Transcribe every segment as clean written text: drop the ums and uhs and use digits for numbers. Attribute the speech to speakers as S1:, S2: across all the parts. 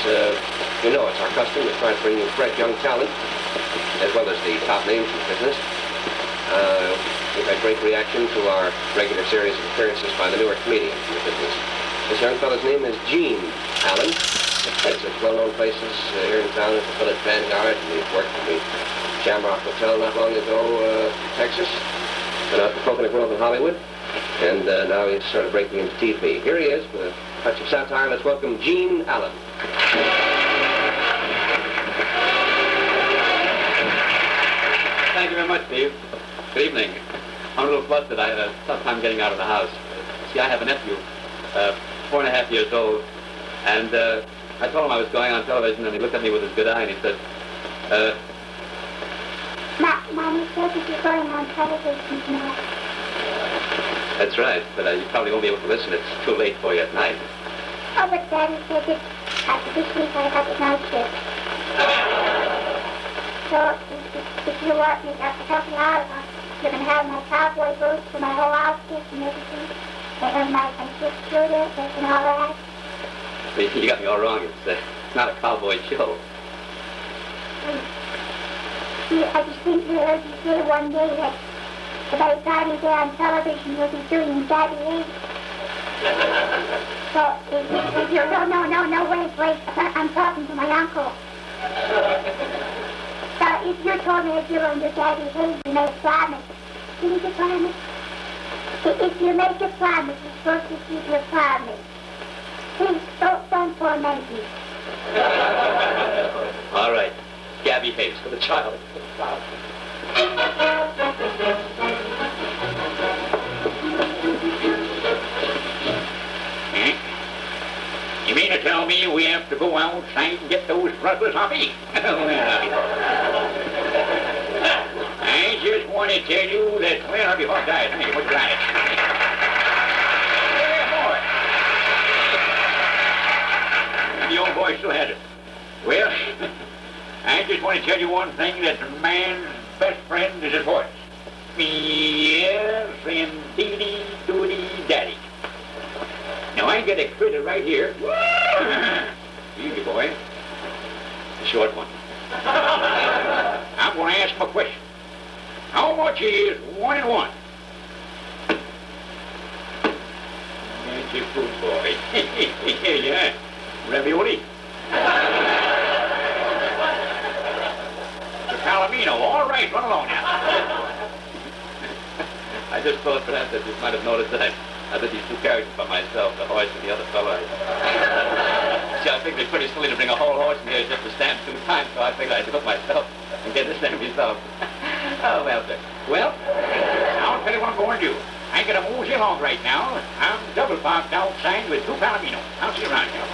S1: you know, it's our custom to try to bring you fresh young talent, as well as the top names in the business. We've had great reaction to our regular series of appearances by the newer comedians in the business. This young fellow's name is Gene Allen. He's at well-known places here in town at the Village Vanguard, and we've worked at the Shamrock Hotel not long ago, Texas. Been out to Coconut Grove in Hollywood, and now he's sort of breaking into TV. Here he is with a touch of satire. Let's welcome Gene Allen.
S2: Thank you very much, Steve. Good evening. I'm a little flustered. I had a tough time getting out of the house. See, I have a nephew, 4.5 years old, and I told him I was going on television, and he looked at me with his good eye, and he said,
S3: Mommy said that you're going on television tonight.
S2: That's right, but you probably won't be able to listen. It's too late for you at night.
S3: Oh, but Daddy said that after this week I got the night shift. So if you want me to help you out, you're going to have my cowboy boots for my whole outfit and everything, and my shift shooter and all that.
S2: You got me all wrong. It's not a cowboy show.
S3: I just think you heard you say one day that about Daddy there on television you'll be doing Gabby Hayes. So if you're no, wait, I'm talking to my uncle. So if you told me that you're going to do Gabby Hayes, you make a promise. Can you make a promise? If you make a promise, you're supposed to keep your promise. Please, don't torment me.
S2: All right. Gabby Hayes for the child.
S4: You mean to tell me we have to go outside and get those brothers off me? I just want to tell you that, well, I'll be hot diet. Thank you. What's that? Yeah, boy. The old boy still has it. Well, I just want to tell you one thing, that the man's best friend is his horse. Yes, indeedy, doody, daddy. Now, I got a critter right here. Easy, boy. The short one. I'm going to ask him a question. How much is 1 and 1? That's a good boy. Yeah, ravioli. Palomino, all right, run along now.
S2: I just thought perhaps that you might have noticed that I did these two characters by myself, the horse and the other fellow. See, I figured it's pretty silly to bring a whole horse in here just to stand 2 times, so I figured I'd do it myself and get this thing myself. Oh, well, sir.
S4: Well, I'll tell you what I'm going to do. I ain't going to move you along right now. I'm double parked outside with 2 Palominos. I'll see you around here.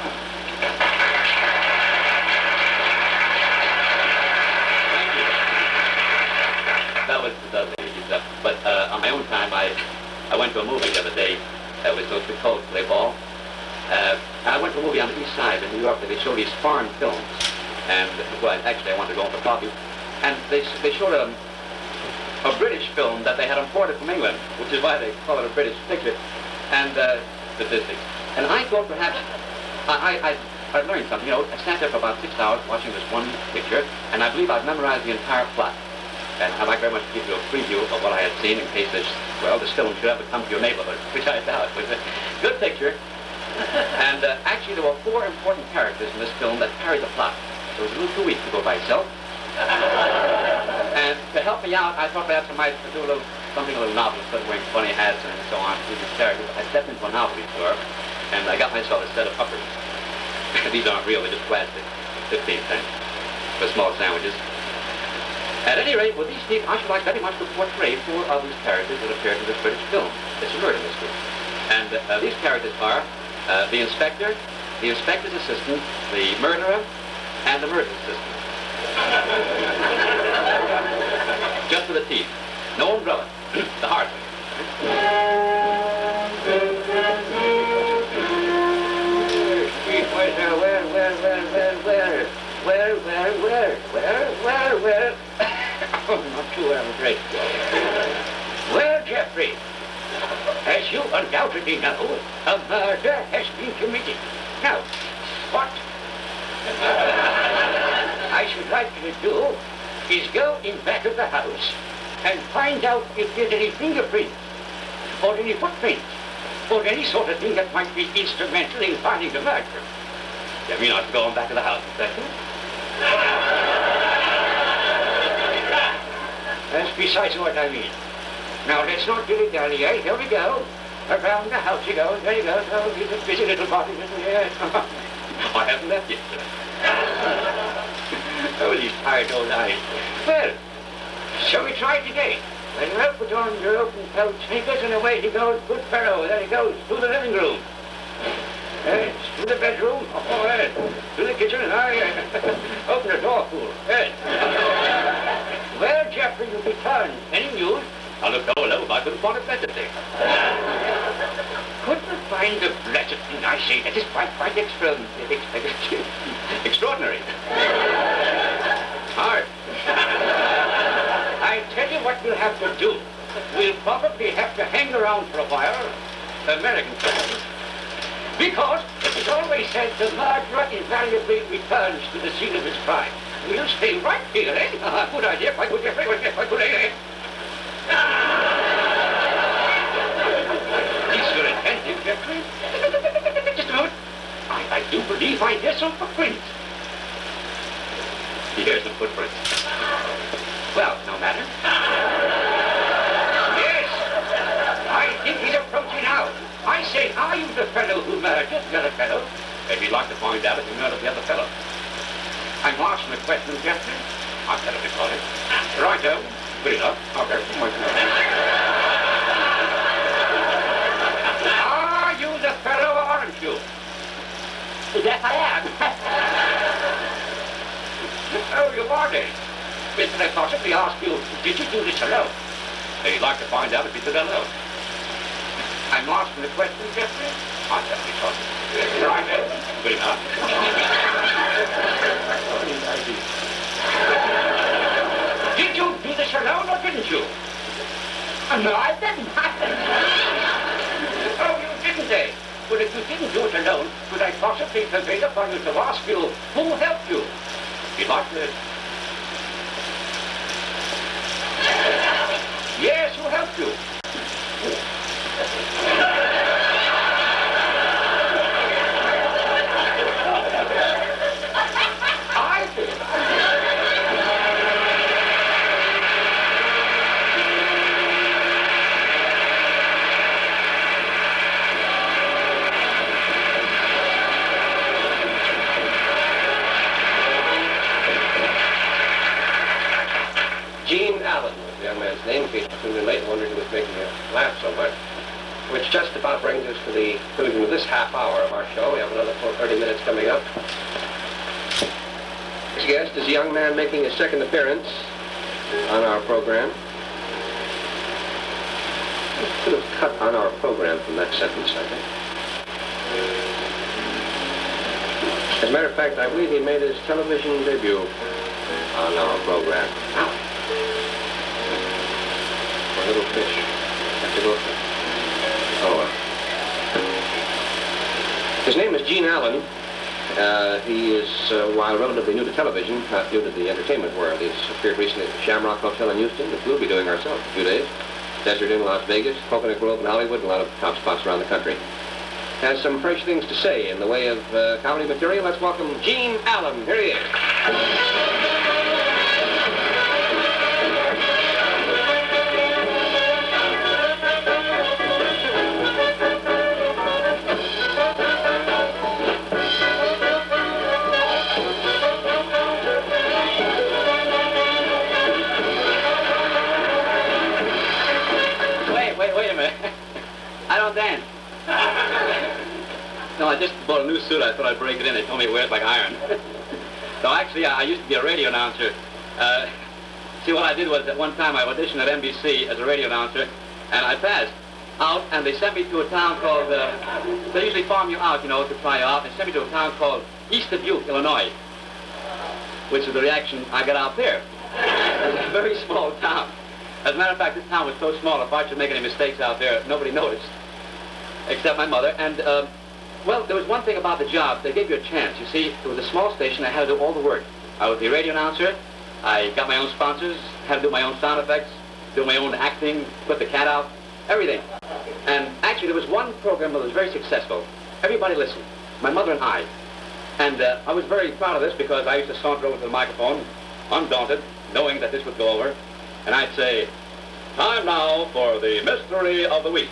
S2: That was the easy stuff. But on my own time, I went to a movie the other day. It was supposed to be called Play Ball. I went to a movie on the east side in New York where they showed these foreign films. And, well, actually I wanted to go in for coffee. And they showed a British film that they had imported from England, which is why they call it a British picture, and statistics. And I thought perhaps I learned something. You know, I sat there for about 6 hours watching this one picture, and I believe I've memorized the entire plot. And I'd like very much to give you a preview of what I had seen in case this film should ever come to your neighborhood, which I doubt. It was a good picture. And actually, there were 4 important characters in this film that carried the plot. It was a little too weak to go by itself. And to help me out, I thought perhaps I might do something a little novel, instead of wearing funny hats and so on to these characters. I stepped into a novelty store, and I got myself a set of uppers. These aren't real, they're just plastic. 15 cents for small sandwiches. At any rate, with these people, I should like very much to portray 4 of these characters that appeared in this British film. It's a murder mystery. And these characters are the inspector, the inspector's assistant, the murderer, and the murder's assistant. Just for the teeth. No umbrella. The hard way. Where? Oh, not too well, I'm afraid. Well, Jeffrey, as you undoubtedly know, a murder has been committed. Now, what?
S4: should like you to do is go in back of the house and find out if there's any fingerprints or any footprints or any sort of thing that might be instrumental in finding the murderer.
S2: You mean I have to go on back to the house, is that it?
S4: That's precisely what I mean. Now, let's not dilly-dally, eh? Here we go. Around the house you go. There you go. Oh, he's a busy little body, isn't he?
S2: I haven't left yet, sir.
S4: Oh, these tired old eyes. Well, shall we try it again? Very well, put on your open felt sneakers and away he goes. Good fellow. There he goes. Through the living room. Yes, through the bedroom. Oh, yes. Through the kitchen. Open the door, fool. Yes. Well, Jeffrey, you returned. Any news?
S2: I looked all over, I couldn't find a better thing.
S4: Couldn't find the blessed thing, I say. That is quite extraordinary. Hard. I tell you what we'll have to do. We'll probably have to hang around for a while, American style, because it's always said the murderer invariably returns to the scene of his crime. We'll stay right here, eh? Good idea, quite good, Jeffrey, quite good, eh? He's your attentive, Jeffrey. Just a moment. I do believe I hear some footprints.
S2: He hears some footprints.
S4: Well, no matter. Yes, I think he's approaching now. I say, are you the fellow who murdered the other fellow?
S2: Maybe you'd like to find out if you murdered the other fellow.
S4: I'm asking a question, Jeffrey.
S2: I've got to recall it.
S4: Righto.
S2: Good enough.
S4: Okay. Are you the fellow or aren't you?
S3: Yes, I am.
S4: Oh, you are then. Can I possibly ask you, did you do this alone?
S2: You'd like to find out if you did alone.
S4: I'm asking the question, Jeffrey.
S2: I've got to recall it.
S4: Righto.
S2: Good enough.
S4: Did you do this alone or didn't you?
S3: No, I didn't.
S4: Oh, you didn't, eh? Well, if you didn't do it alone, could I possibly prevail upon you to ask you who helped you?
S2: You'd like to...
S4: Yes, who helped you? I did.
S1: Gene Allen was the young man's name, in case you tuned in late and wondered who was making us laugh so much. Which just about brings us to the conclusion of this half hour of our show. We have another full 30 minutes coming up. Next guest is a young man making his second appearance on our program. Could have cut on our program from that sentence, I think. As a matter of fact, I believe he made his television debut on our program. A little fish. Have to go. Oh, his name is Gene Allen. He is, while relatively new to television, not new to the entertainment world. He's appeared recently at the Shamrock Hotel in Houston, which we'll be doing ourselves in a few days. Desert Inn in Las Vegas, Coconut Grove in Hollywood, and a lot of top spots around the country. Has some fresh things to say in the way of comedy material. Let's welcome Gene Allen. Here he is.
S2: Wait a minute. I don't dance. No, I just bought a new suit. I thought I'd break it in. They told me it wears like iron. No, actually, I used to be a radio announcer. See, what I did was at one time I auditioned at NBC as a radio announcer, and I passed out, and they sent me to a town called, they usually farm you out, you know, to try you out. They sent me to a town called East Dubuque, Illinois, which is the reaction I got out there. It's a very small town. As a matter of fact, this town was so small, if I should make any mistakes out there, nobody noticed, except my mother. And, well, there was one thing about the job. They gave you a chance. You see, it was a small station. I had to do all the work. I was the radio announcer. I got my own sponsors, had to do my own sound effects, do my own acting, put the cat out, everything. And actually, there was one program that was very successful. Everybody listened, my mother and I. And I was very proud of this because I used to saunter over to the microphone, undaunted, knowing that this would go over. And I'd say, time now for the mystery of the week.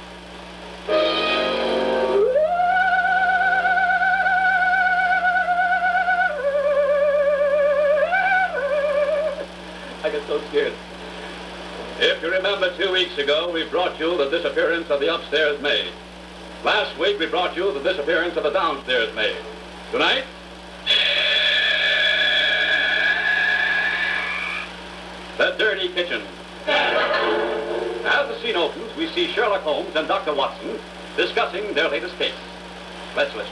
S2: I got so scared. If you remember 2 weeks ago, we brought you the disappearance of the upstairs maid. Last week, we brought you the disappearance of the downstairs maid. Tonight, the dirty kitchen. As the scene opens, we see Sherlock Holmes and Dr. Watson discussing their latest case. Let's listen.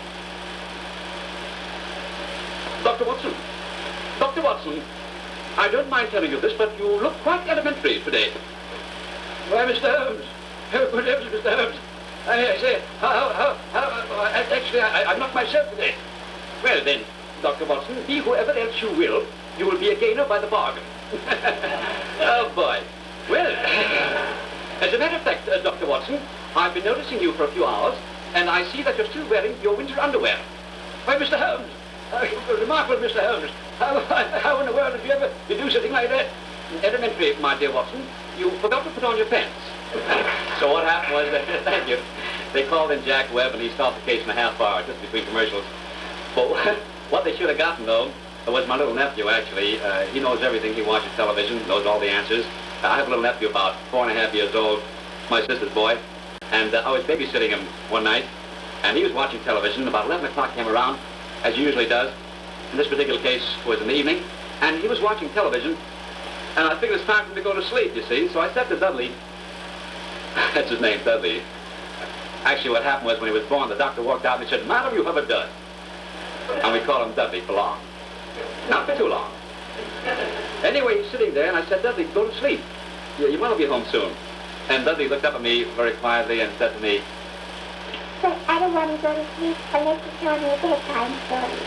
S2: Dr. Watson. Dr. Watson, I don't mind telling you this, but you look quite elementary today. Why, Mr. Holmes? Oh, good heavens, Mr. Holmes. I say, actually, I'm not myself today. Well, then, Dr. Watson, be whoever else you will be a gainer by the bargain. Oh, boy. Well, as a matter of fact, Dr. Watson, I've been noticing you for a few hours, and I see that you're still wearing your winter underwear. Why, Mr. Holmes, remarkable, Mr. Holmes. How in the world did you ever do something like that? Elementary, my dear Watson, you forgot to put on your pants. So what happened was, thank you, they called in Jack Webb, and he stopped the case in a half hour, just between commercials. But what they should have gotten, though, was my little nephew, actually. He knows everything. He watches television, knows all the answers. I have a little nephew about 4.5 years old, my sister's boy, and I was babysitting him one night, and he was watching television. About 11 o'clock came around, as he usually does. In this particular case was in the evening, and he was watching television, and I figured it's time for him to go to sleep, you see. So I said to Dudley, that's his name, Dudley. Actually, what happened was when he was born, the doctor walked out and he said, "Madam, you have a dud." And we called him Dudley for long. Not for too long. Anyway, he's sitting there, and I said, "Dudley, go to sleep. You will be home soon." And Dudley looked up at me very quietly and said to me,
S3: "But I don't want to go to sleep unless you tell me a bedtime story."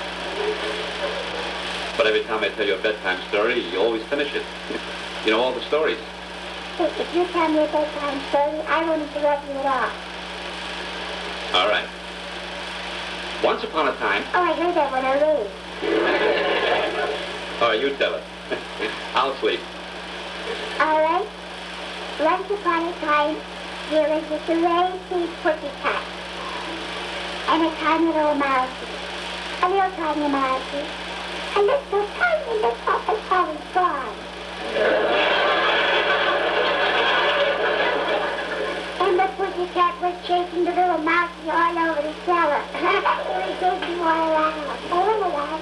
S2: But every time I tell you a bedtime story, you always finish it. You know all the stories.
S3: Hey, if you tell me a bedtime story, I won't interrupt you at all.
S2: All right. Once upon a time...
S3: Oh, I heard that when I read.
S2: All right, you tell it. I'll sleep.
S3: All right. Once upon a time, there was this very big pussycat and a tiny little mousey. A little tiny mousey. A little tiny little tiny frog. And the pussycat was chasing the little mousey all over the cellar. It was chasing all around.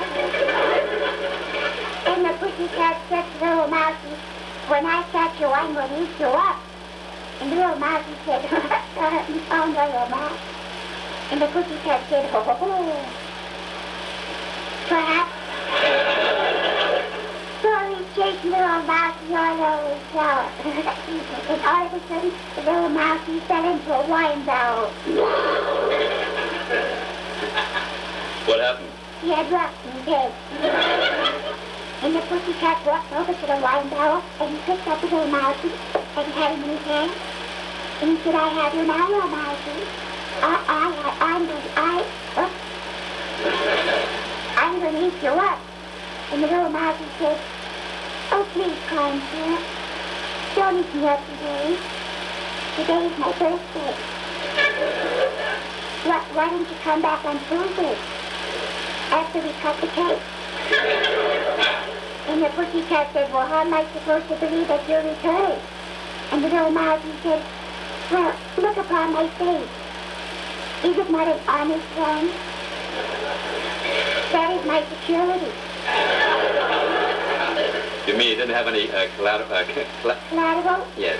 S3: And the pussycat said to the little mousey, "When I catch you, I'm going to eat you up." And the little mousey said, "Oh, no, you're not." And the pussycat said, "Oh, perhaps." So he's chasing the little mousey all over the cellar. And all of a sudden, the little mousey fell into a wine barrel.
S2: What happened?
S3: He had rust in his head. And the pussycat walked over to the wine barrel, and he picked up the little mousey, and he had him in his hand. And he said, "I have you now, little mousey. I'm going to eat you up." And the little mousey said, "Oh, please, kind sir, don't eat me up today. Today is my birthday. Why don't you come back on Tuesday, after we cut the cake?" And the pussycat said, "Well, how am I supposed to believe that you'll return?" And the little mousey said, "Well, look upon my face. Is it not an honest one? That is my security."
S2: You mean you didn't have any collateral?
S3: Collateral?
S2: Yes.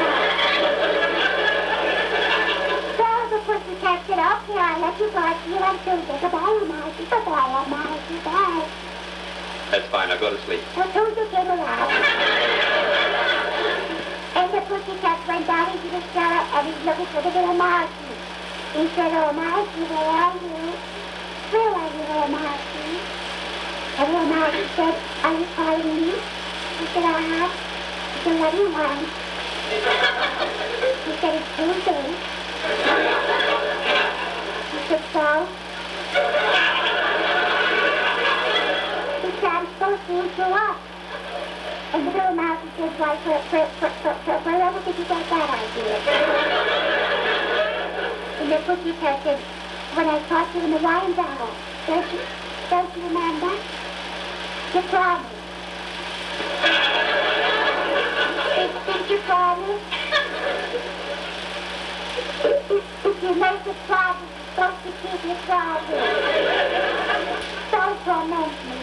S3: So the pussycat said, "Okay, I'll let you go. See you on Tuesday. Goodbye, mousey. Goodbye, mousey. Bye."
S2: That's fine. I'll go to sleep.
S3: So Tuesday came around. And the pussycat went down into the cellar, and he's looking for the little mousey. He said, "Oh, mousey, where are you? Where are you, little mousey?" And the he said, are you calling me? I said, uh-huh. He said, what do you want? He said, it's Tuesday. He said, so? He said, I'm supposed to answer what? And the little mouse said, why, wherever did you get that idea? And the pussycat said, when I caught you in the wine barrel, don't you remember? You promised. Did you promise? If you make a promise, you're supposed to keep your promise. Don't torment me.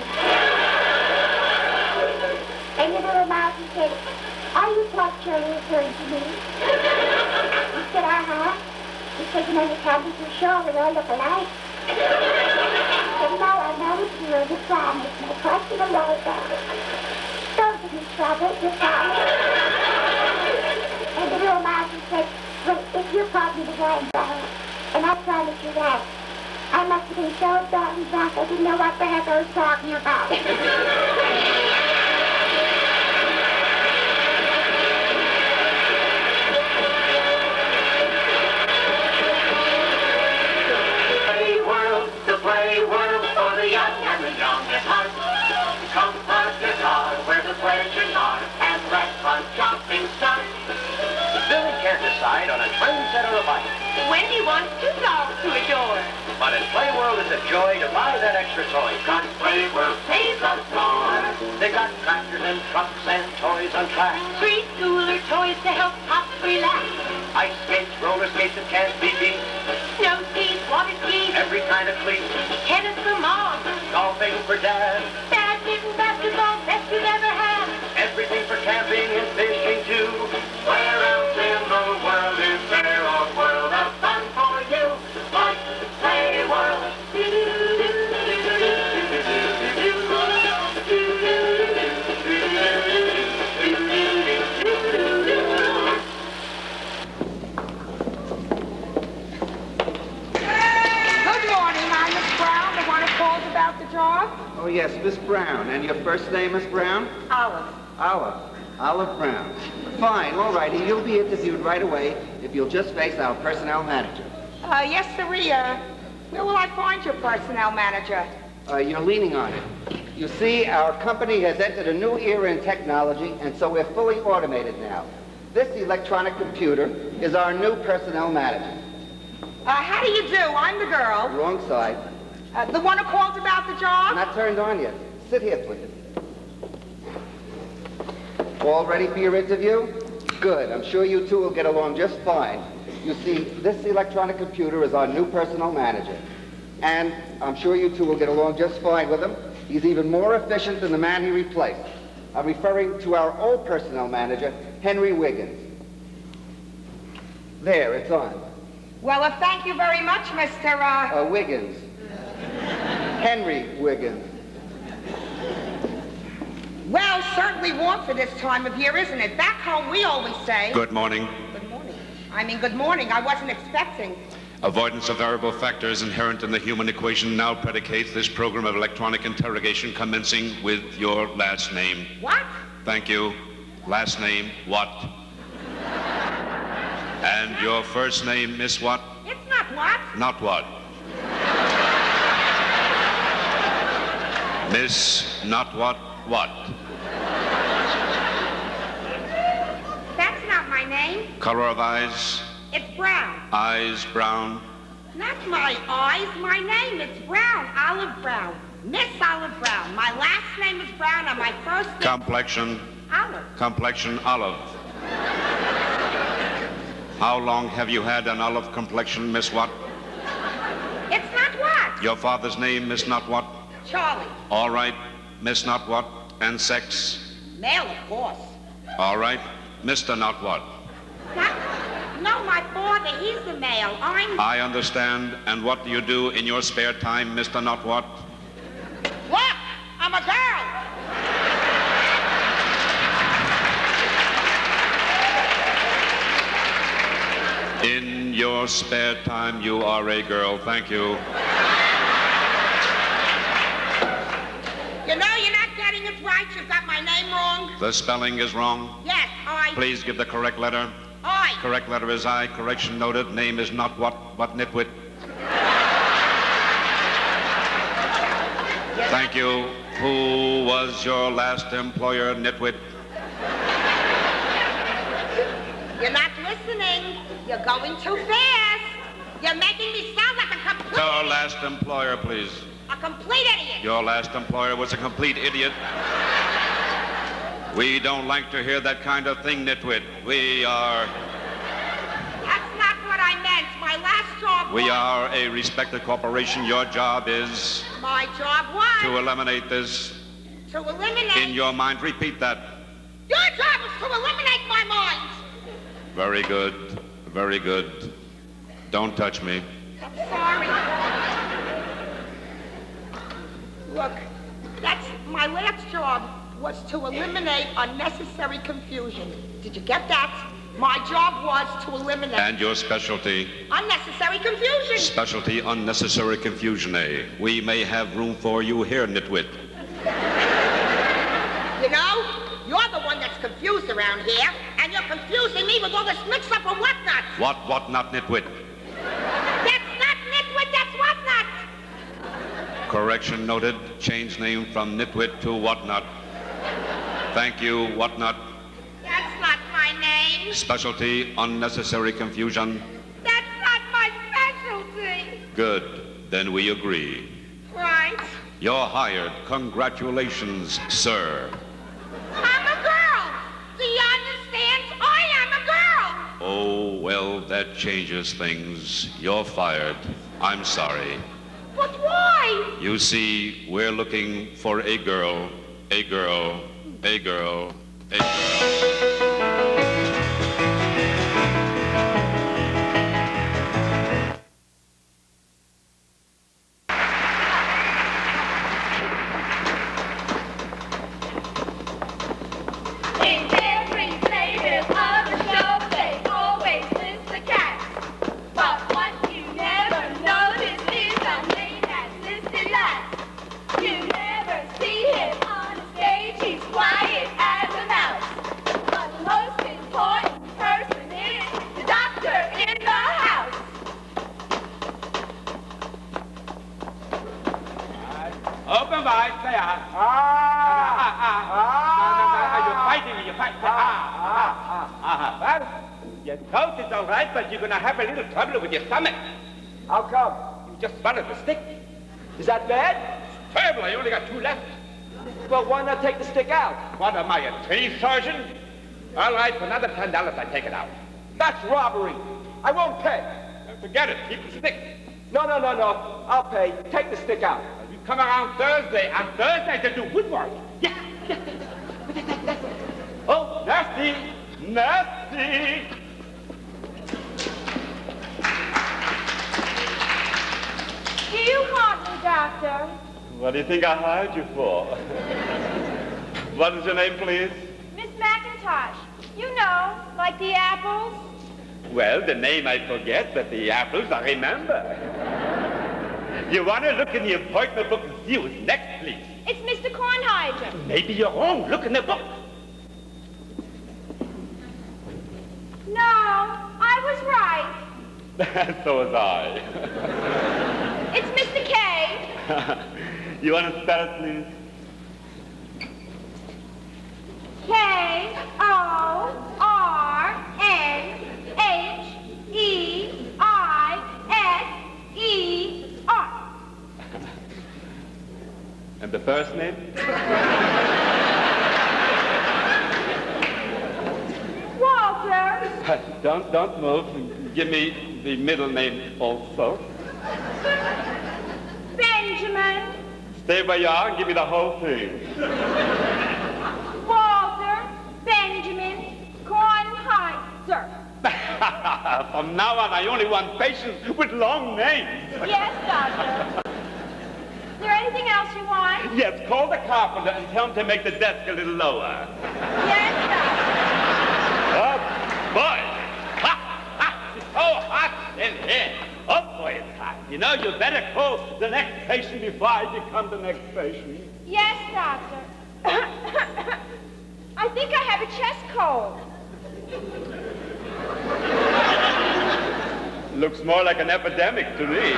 S3: And the little mouse said, are you quite sure you're referring to me? He said, uh-huh. He said, you know, you can't be too sure we all look alike. He said, no, I know it's you, you promised. My question alone that. Don't give me trouble, you promised. And the little mouse said, well, if you caught me the wine barrel, and I promised you that, I must have been so darn drunk I didn't know what the heck I was talking about.
S5: Play world for the young and the young at heart. Come park your car where the pleasures are and let fun shopping start.
S6: Billy can't decide on a train set or a bike.
S7: Wendy wants two dolls to adore.
S6: But in Play World it's a joy to buy that extra toy.
S5: Cause Play World pays us more.
S6: They got tractors and trucks and toys on tracks.
S7: Preschooler toys to help pops relax.
S6: Ice skates, roller skates that can't be beat.
S7: Snow skis, water skis,
S6: Every kind of cleat.
S7: tennis for mom,
S6: Golfing for dad.
S7: badminton, basketball, best you've ever had.
S6: Everything for camping and fishing too.
S5: Where else in the world is there a world of fun for you? Like Play World.
S8: Oh, yes, Miss Brown. And your first name, Miss Brown?
S7: Olive.
S8: Olive Brown. Fine, all righty. You'll be interviewed right away if you'll just face our personnel manager.
S7: Yes, sir. Where will I find your personnel manager?
S8: You're leaning on it. You see, our company has entered a new era in technology, and so we're fully automated now. This electronic computer is our new personnel manager.
S7: How do you do? I'm the girl.
S8: Wrong side.
S7: The one who called about the job?
S8: Not turned on yet. Sit here, please. All ready for your interview? Good. I'm sure you two will get along just fine. You see, this electronic computer is our new personnel manager. And I'm sure you two will get along just fine with him. He's even more efficient than the man he replaced. I'm referring to our old personnel manager, Henry Wiggins. There, it's on.
S7: Well, thank you very much, Mr.
S8: Wiggins. Henry Wiggins.
S7: Well, certainly warm for this time of year, isn't it? Back home, we always say...
S9: Good morning.
S7: Good morning. I mean, good morning. I wasn't expecting...
S9: Avoidance of variable factors inherent in the human equation now predicates this program of electronic interrogation commencing with your last name.
S7: What?
S9: Thank you. Last name, what? And your first name, Miss what?
S7: It's not what?
S9: Not what? Miss Not What? What?
S7: That's not my name.
S9: Color of eyes?
S7: It's brown.
S9: Eyes brown?
S7: Not my eyes, my name. It's Brown, Olive Brown. Miss Olive Brown. My last name is Brown and my first name...
S9: Complexion?
S7: Olive.
S9: Complexion olive. How long have you had an olive complexion, Miss What?
S7: It's not what?
S9: Your father's name, Miss Not What?
S7: Charlie.
S9: All right, Miss Not What? And sex?
S7: Male, of course.
S9: All right, Mr. Not What?
S7: No, my father, he's the male.
S9: I understand. And what do you do in your spare time, Mr. Not What?
S7: Look, I'm a girl.
S9: In your spare time, you are a girl. Thank you.
S7: You know, you're not is right. You've got my name wrong.
S9: The spelling is wrong.
S7: Yes, I.
S9: Please give the correct letter.
S7: I.
S9: Correct letter is I. Correction noted. Name is not what, but nitwit. Thank you. Who was your last employer, nitwit?
S7: You're not listening. You're going too fast. You're making me sound like a complete
S9: Your last employer, please.
S7: A complete idiot.
S9: Your last employer was a complete idiot. We don't like to hear that kind of thing, nitwit.
S7: That's not what I meant. My last job
S9: We
S7: was...
S9: are a respected corporation. Your job is
S7: My job was...
S9: to eliminate this
S7: To eliminate...
S9: in your mind. Repeat that.
S7: Your job was to eliminate my mind.
S9: Very good. Very good. Don't touch me.
S7: I'm sorry. Look, that's my last job was to eliminate unnecessary confusion. Did you get that? My job was to eliminate...
S9: And your specialty?
S7: Unnecessary confusion.
S9: Specialty, unnecessary confusion, eh? We may have room for you here, nitwit.
S7: You know, you're the one that's confused around here, and you're confusing me with all this mix-up of whatnot.
S9: What not, nitwit?
S7: That's not nitwit, that's whatnot.
S9: Correction noted. Change name from nitwit to whatnot. Thank you, whatnot.
S7: That's not my name.
S9: Specialty, unnecessary confusion.
S7: That's not my specialty.
S9: Good. Then we agree.
S7: Right.
S9: You're hired. Congratulations, sir.
S7: I'm a girl. Do you understand? I am a girl.
S9: Oh, well, that changes things. You're fired. I'm sorry.
S7: But why?
S9: You see, we're looking for a girl, a girl, a girl, a girl.
S4: Open wide, say ah. You're fighting me, you're fighting. Well, your throat is all right, but you're going to have a little trouble with your stomach.
S10: How come?
S4: You just swallowed the stick.
S10: Is that bad?
S4: It's terrible, I only got 2 left.
S10: Well, why not take the stick out?
S4: What am I, a tree surgeon? All right, for another $10, I take it out.
S10: That's robbery. I won't pay.
S4: Forget it, keep the stick.
S10: No. I'll pay. Take the stick out.
S4: You come around Thursday. On Thursday, they do woodwork. Yeah. Oh, nasty. Nasty.
S3: Do you want me, Doctor?
S11: What do you think I hired you for? What is your name, please?
S3: Miss McIntosh. You know, like the apples.
S11: Well, the name I forget, but the apples I remember. You want to look in the appointment book and see who's next, please?
S3: It's Mr. Kornheiser.
S11: Maybe you're wrong. Look in the book.
S3: No, I was right.
S11: So was I.
S3: It's Mr. K.
S11: You want to spell it, please?
S3: Kornheiser.
S11: And the first name?
S3: Walter.
S11: Don't move. Give me the middle name also.
S3: Benjamin.
S11: Stay where you are and give me the whole thing.
S3: Walter. Benjamin. Kornheiser.
S11: From now on, I only want patients with long names.
S3: Yes, Doctor. Is there anything else you want?
S11: Yes, call the carpenter and tell him to make the desk a little lower.
S3: Yes, Doctor.
S11: Oh, boy. Ha! It's so hot in here. Oh, boy, it's hot. You know, you better call the next patient before I become the next patient.
S3: Yes, Doctor.
S7: I think I have a chest cold.
S11: Looks more like an epidemic to me.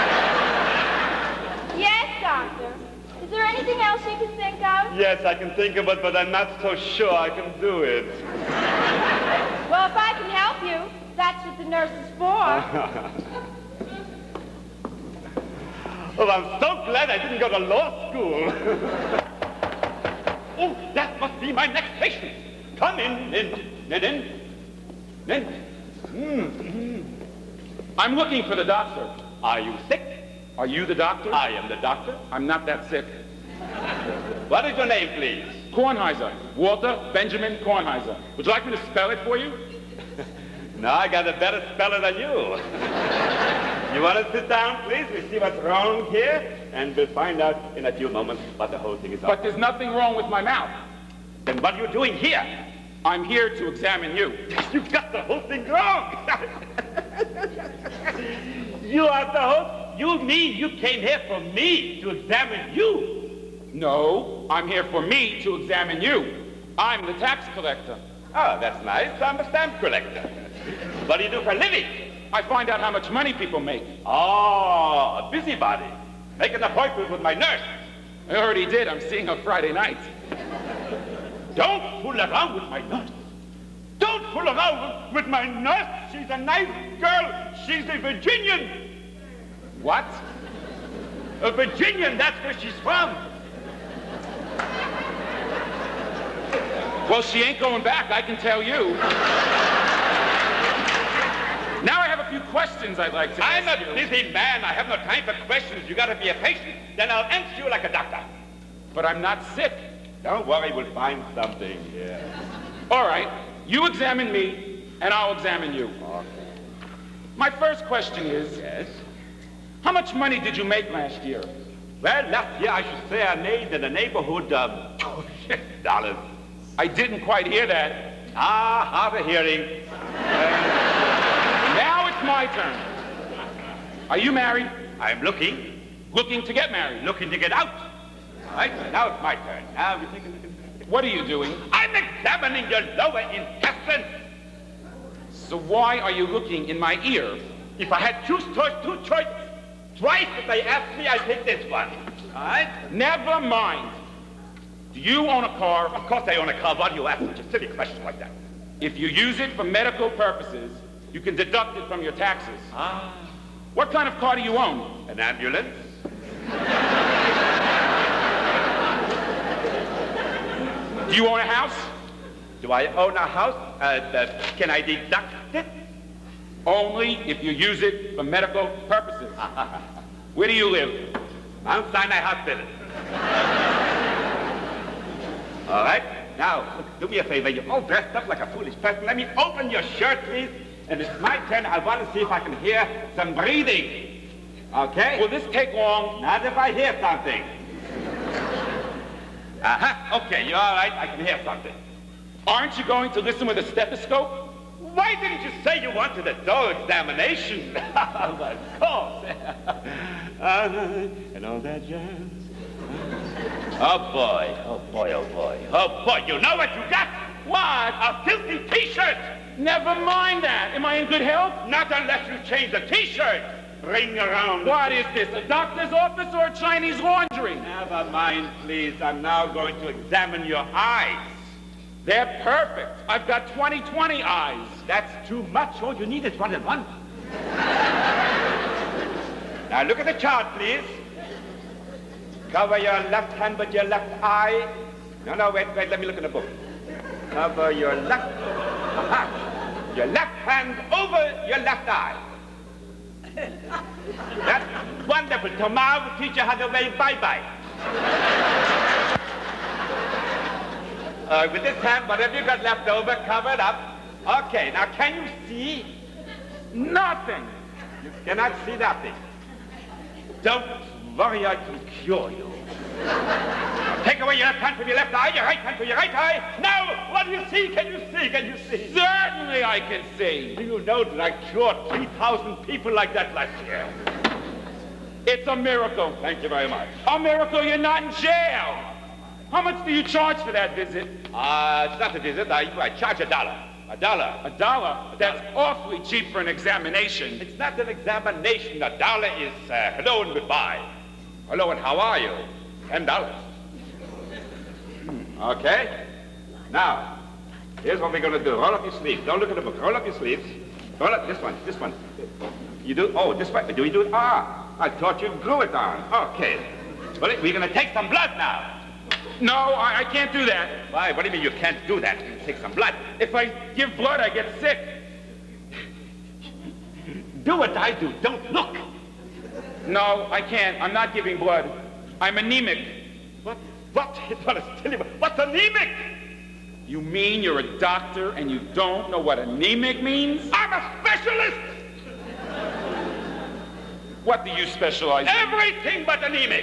S12: Yes, doctor. Is there anything else you can think of?
S11: Yes, I can think of it, but I'm not so sure I can do it.
S12: Well, if I can help you, that's what the nurse is for.
S11: Oh, I'm so glad I didn't go to law school. Oh, that must be my next patient. Come in.
S13: I'm looking for the doctor.
S11: Are you sick?
S13: Are you the doctor?
S11: I am the doctor.
S13: I'm not that sick.
S11: What is your name, please?
S13: Kornheiser. Walter Benjamin Kornheiser. Would you like me to spell it for you?
S11: No, I got a better speller than you. You want to sit down, please? We'll see what's wrong here, and we'll find out in a few moments what the whole thing is about.
S13: But there's nothing wrong with my mouth.
S11: Then what are you doing here?
S13: I'm here to examine you.
S11: You got the whole thing wrong. You are the whole... You mean you came here for me to examine you?
S13: No, I'm here for me to examine you. I'm the tax collector.
S11: Oh, that's nice. I'm a stamp collector. What do you do for a living?
S13: I find out how much money people make.
S11: Oh, a busybody. Make an appointment with my nurse.
S13: I already did. I'm seeing her Friday night.
S11: Don't fool around with my nurse. Don't fool around with my nurse. She's a nice girl. She's a Virginian.
S13: What?
S11: A Virginian, that's where she's from.
S13: Well, she ain't going back, I can tell you. Now I have a few questions I'd like to ask you.
S11: I'm a busy man. I have no time for questions. You gotta be a patient. Then I'll answer you like a doctor.
S13: But I'm not sick.
S11: Don't worry, we'll find something here.
S13: All right, you examine me, and I'll examine you.
S11: Okay.
S13: My first question is...
S11: Yes?
S13: How much money did you make last year?
S11: Well, last year I should say I made in the neighborhood of $6.
S13: I didn't quite hear that.
S11: Ah, hard of hearing.
S13: Now it's my turn. Are you married?
S11: I'm looking.
S13: Looking to get married?
S11: Looking to get out. All right, now it's my turn. Now you take a look.
S13: What are you doing?
S11: I'm examining your lower intestine.
S13: So why are you looking in my ear?
S11: If I had two choices, twice if they asked me, I'd take this one. All right?
S13: Never mind. Do you own a car?
S11: Of course I own a car. Why do you ask such a silly question like that?
S13: If you use it for medical purposes, you can deduct it from your taxes.
S11: Ah.
S13: What kind of car do you own?
S11: An ambulance.
S13: Do you own a house?
S11: Do I own a house? Can I deduct it?
S13: Only if you use it for medical purposes. Where do you live?
S11: Mount Sinai Hospital. All right. Now, do me a favor. You're all dressed up like a foolish person. Let me open your shirt, please. And it's my turn. I want to see if I can hear some breathing. Okay?
S13: Will this take long?
S11: Not if I hear something. Okay, you're all right. I can hear something.
S13: Aren't you going to listen with a stethoscope?
S11: Why didn't you say you wanted a thorough examination? Of course. And all that jazz. Oh, boy. Oh, boy, oh, boy. Oh, boy, you know what you got?
S13: What?
S11: A filthy T-shirt.
S13: Never mind that. Am I in good health?
S11: Not unless you change the T-shirt. Ring around.
S13: What is this, a doctor's office or a Chinese laundry?
S11: Never mind, please. I'm now going to examine your eyes.
S13: They're perfect. I've got 20/20 eyes.
S11: That's too much. All you need is 1 and 1. Now look at the chart, please. Cover your left hand with your left eye. No, wait, let me look in the book. Cover your left, your left hand over your left eye. That's wonderful. Tomorrow we'll teach you how to wave bye-bye. With this hand, whatever you got left over, cover it up. Okay, now can you see?
S13: Nothing.
S11: You cannot see nothing. Don't worry, I can cure you. Take away your left hand from your left eye, your right hand from your right eye. Now, what do you see? Can you see? Can you see?
S13: Certainly I can see.
S11: Do you know that I cured 3,000 people like that last year?
S13: It's a miracle.
S11: Thank you very much.
S13: A miracle you're not in jail. How much do you charge for that visit?
S11: It's not a visit. I charge $1. $1.
S13: $1? That's awfully cheap for an examination.
S11: It's not an examination. $1 is hello and goodbye. Hello and how are you? $10. Okay? Now, here's what we're going to do. Roll up your sleeves. Don't look at the book. Roll up your sleeves. Roll up this one. You do, oh, this one. Do you do it? Ah, I thought you glue it on. Okay. Well, we're going to take some blood now.
S13: No, I can't do that.
S11: Why? What do you mean you can't do that? Take some blood.
S13: If I give blood, I get sick.
S11: Do what I do. Don't look.
S13: No, I can't. I'm not giving blood. I'm anemic.
S11: What? What's anemic?
S13: You mean you're a doctor and you don't know what anemic means?
S11: I'm a specialist!
S13: What do you specialize in?
S11: Everything but anemic!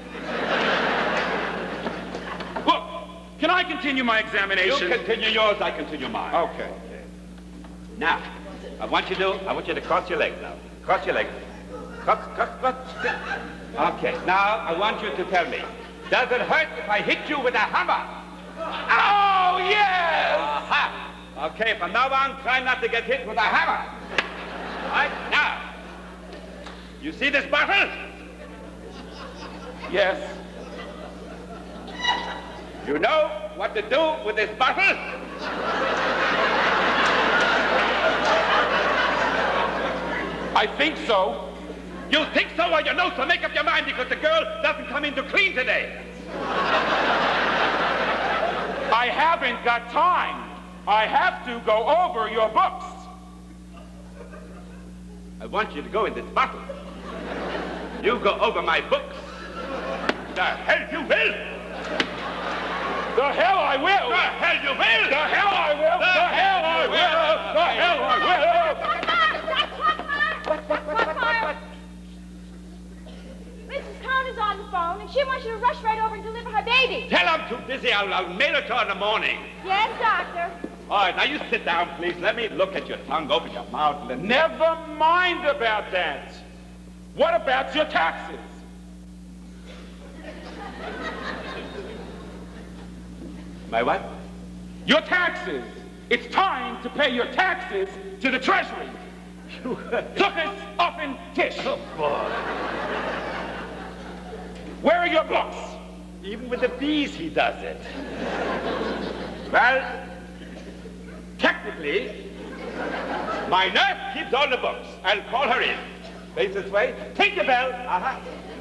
S13: Look, can I continue my examination?
S11: You continue yours, I continue mine.
S13: Okay.
S11: Now, I want you to cross your legs now. Cross your legs. Cross. Okay, now I want you to tell me, does it hurt if I hit you with a hammer?
S13: Oh, yes!
S11: Aha! Okay, from now on, try not to get hit with a hammer. All right, now, you see this bottle?
S13: Yes.
S11: You know what to do with this bottle?
S13: I think so.
S11: You think so, or you know, so make up your mind, because the girl doesn't come in to clean today.
S13: I haven't got time. I have to go over your books.
S11: I want you to go in this bottle. You go over my books. The hell you will!
S13: The hell I will!
S11: The hell you will!
S13: The hell I will! The hell I will! The hell I will!
S12: What? Mrs. Cohn is on the phone, and she wants you to rush right over and deliver her baby.
S11: Tell I'm too busy. I'll mail it to her in the morning.
S12: Yes, doctor.
S11: All right, now you sit down, please. Let me look at your tongue. Open your mouth. And
S13: Never mind about that. What about your taxes?
S11: My what?
S13: Your taxes. It's time to pay your taxes to the Treasury. Zuckers, offen, Tisch.
S11: Oh, boy.
S13: Where are your books?
S11: Even with the bees, he does it. Well, technically, my nurse keeps all the books. I'll call her in. Face this way. Take the bell. Uh-huh.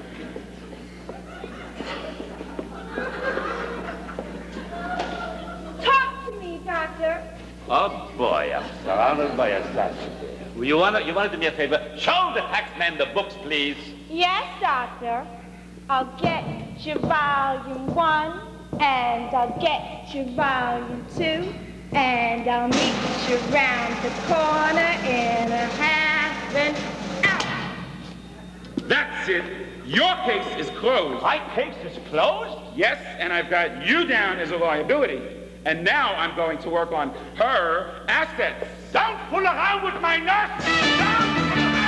S12: Talk to me, doctor.
S11: Oh, boy, I'm surrounded by assassins. You want to do me a favor? Show the taxman the books, please.
S12: Yes, doctor. I'll get you volume 1, and I'll get you volume 2, and I'll meet you round the corner in a half an hour.
S13: That's it. Your case is closed.
S11: My case is closed?
S13: Yes, and I've got you down as a liability. And now I'm going to work on her assets.
S11: Don't fool around with my nurse!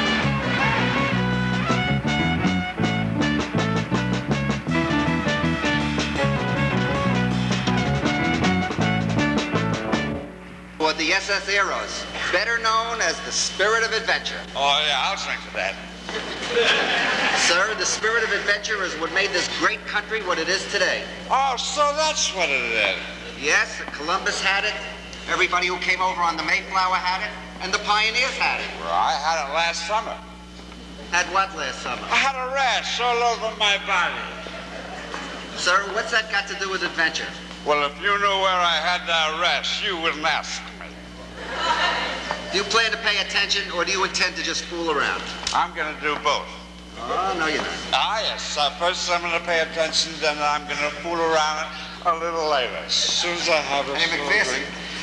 S8: Or the SS Eros, better known as the Spirit of Adventure.
S14: Oh, yeah, I'll drink to that.
S8: Sir, the Spirit of Adventure is what made this great country what it is today.
S14: Oh, so that's what it is.
S8: Yes, Columbus had it, everybody who came over on the Mayflower had it, and the pioneers had it.
S14: Well, I had it last summer.
S8: Had what last summer?
S14: I had a rash all over my body.
S8: Sir, what's that got to do with adventure?
S14: Well, if you knew where I had that rash, you wouldn't ask me.
S8: Do you plan to pay attention, or do you intend to just fool around?
S14: I'm going to do both.
S8: Oh, no, you're not.
S14: Ah, yes. First I'm going to pay attention, then I'm going to fool around a little later. As soon as I have a
S8: Hey, McPherson.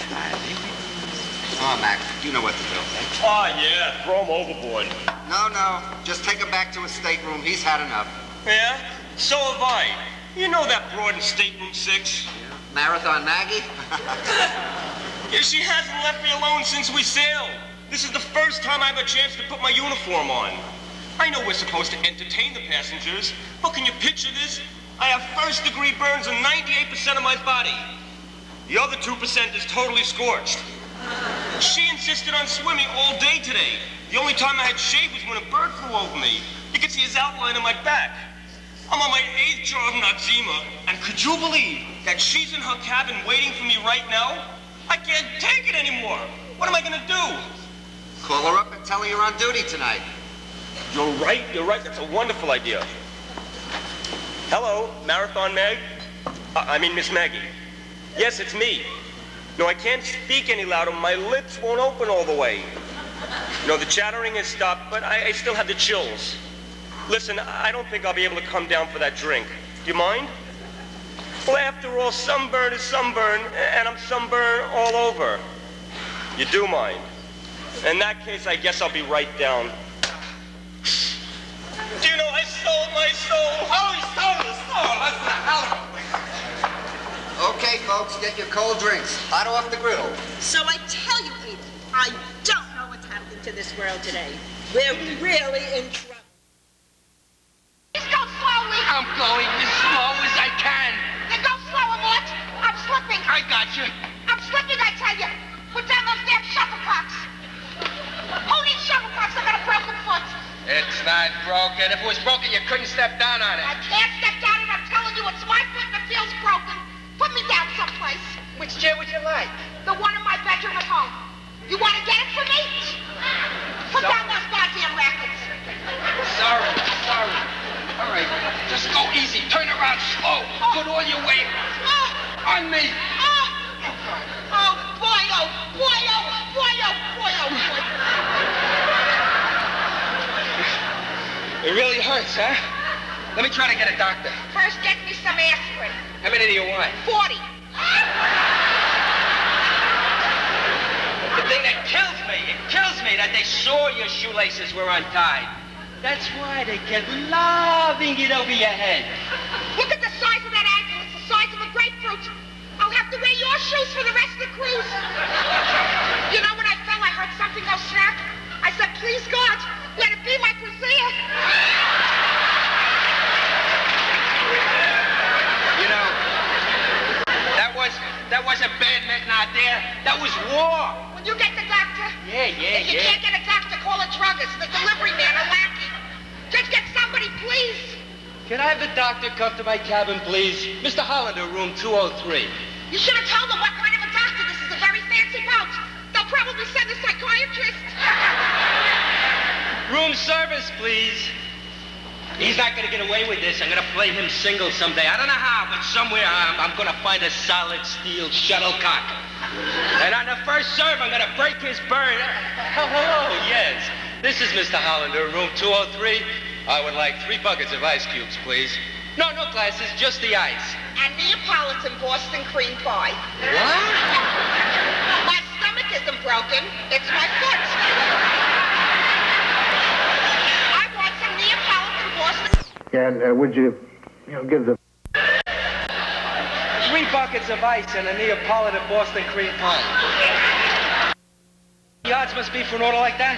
S8: Oh, Mac, you know what to do.
S15: Oh, yeah, throw him overboard.
S8: No, just take him back to his stateroom. He's had enough.
S15: Yeah? So have I. You know that broad in stateroom 6?
S8: Marathon Maggie?
S15: Yeah, she hasn't left me alone since we sailed. This is the first time I have a chance to put my uniform on. I know we're supposed to entertain the passengers, but can you picture this? I have first-degree burns on 98% of my body. The other 2% is totally scorched. She insisted on swimming all day today. The only time I had shade was when a bird flew over me. You can see his outline on my back. I'm on my 8th jar of Noxzema, and could you believe that she's in her cabin waiting for me right now? I can't take it anymore. What am I gonna do?
S8: Call her up and tell her you're on duty tonight.
S15: You're right, that's a wonderful idea. Hello, Marathon Meg? I mean Miss Maggie. Yes, it's me. No, I can't speak any louder. My lips won't open all the way. No, the chattering has stopped, but I still have the chills. Listen, I don't think I'll be able to come down for that drink. Do you mind? Well, after all, sunburn is sunburn, and I'm sunburned all over. You do mind? In that case, I guess I'll be right down. Do you know, I stole my soul.
S8: Oh, he stole the soul. That's the hell of a thing. Okay, folks, get your cold drinks. Hot off the griddle.
S7: So I tell you, Edith, I don't know what's happening to this world today. We're really in trouble.
S3: Just go slowly.
S6: I'm going as slow as I can.
S3: Then go slower, Mort. I'm slipping.
S6: I got you.
S3: I'm slipping, I tell you. Put down those damn shuttlecocks. Who needs shuttlecocks? I got a broken foot.
S6: It's not broken. If it was broken, you couldn't step down on it.
S3: I can't step down it. I'm telling you, it's my foot and it feels broken. Put me down someplace.
S6: Which chair would you like?
S3: The one in my bedroom at home. You want to get it for me? Put down those goddamn rackets.
S6: Sorry. All right, just go easy. Turn around slow. Put all your weight on me.
S3: Oh, boy, oh, boy, oh, boy, oh, boy, oh, boy.
S6: It really hurts, huh? Let me try to get a doctor.
S3: First, get me some aspirin.
S6: How many do you want?
S3: 40.
S6: The thing that kills me that they saw your shoelaces were untied. That's why they kept lobbing it over your head.
S3: Look at the size of that ankle. It's the size of a grapefruit. I'll have to wear your shoes for the rest of the cruise. You know, when I fell, I heard something go snap. I said, please, God, let it be my brassiere.
S6: You know, that wasn't badminton out there. That was war.
S3: Will you get the doctor?
S6: Yeah.
S3: If you can't get a doctor, call a druggist, the delivery man, a lackey. Just get somebody, please.
S6: Can I have the doctor come to my cabin, please? Mr. Hollander, room 203.
S3: You should have told them what kind of a doctor. This is a very fancy boat. They'll probably send a psychiatrist.
S6: Room service, please. He's not going to get away with this. I'm going to play him single someday. I don't know how, but somewhere I'm going to find a solid steel shuttlecock. And on the first serve, I'm going to break his burn. Hello, yes. This is Mr. Hollander, room 203. I would like 3 buckets of ice cubes, please. No glasses, just the ice.
S7: And Neapolitan Boston cream pie.
S6: What?
S7: My stomach isn't broken. It's my foot. I want some Neapolitan Boston.
S16: And would you give the...
S6: 3 buckets of ice and a Neapolitan Boston cream pie. The odds must be for an order like that.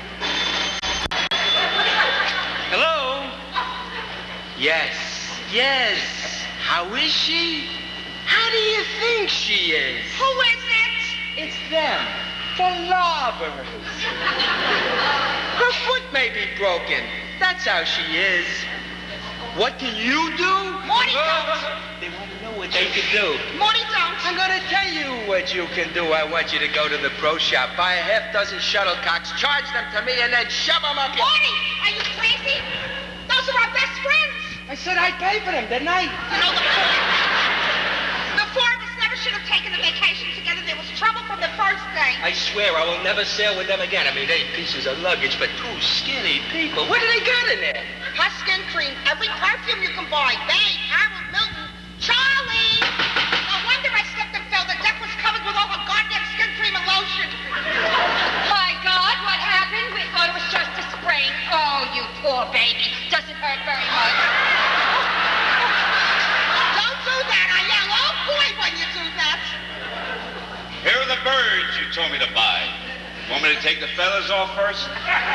S6: Hello? Yes. How is she? How do you think she is?
S3: Who is it?
S6: It's them. The lobbers. Her foot may be broken. That's how she is. What can you do?
S3: Morty don't.
S6: They want to know what they can do.
S3: Morty don't.
S6: I'm going to tell you what you can do. I want you to go to the pro shop, buy a half-dozen shuttlecocks, charge them to me, and then shove them up your...
S3: Morty, are you crazy? Those are our best friends.
S6: I said I'd pay for them, didn't I?
S3: You know, the 4 of us never should have taken a vacation together. There was trouble from the first day.
S6: I swear I will never sail with them again. I mean, 8 pieces of luggage for 2 skinny people. What do they got in there?
S7: Her skin cream, every perfume you can buy. Babe, Harold, Milton, Charlie. No wonder I slipped and fell. The deck was covered with all her goddamn skin cream and lotion.
S3: My God, what happened? We thought it was just a sprain. Oh, you poor baby. Does it hurt very much?
S7: Don't do that. I yell, oh boy, when you do that.
S9: Here are the birds you told me to buy. Want me to take the feathers off first?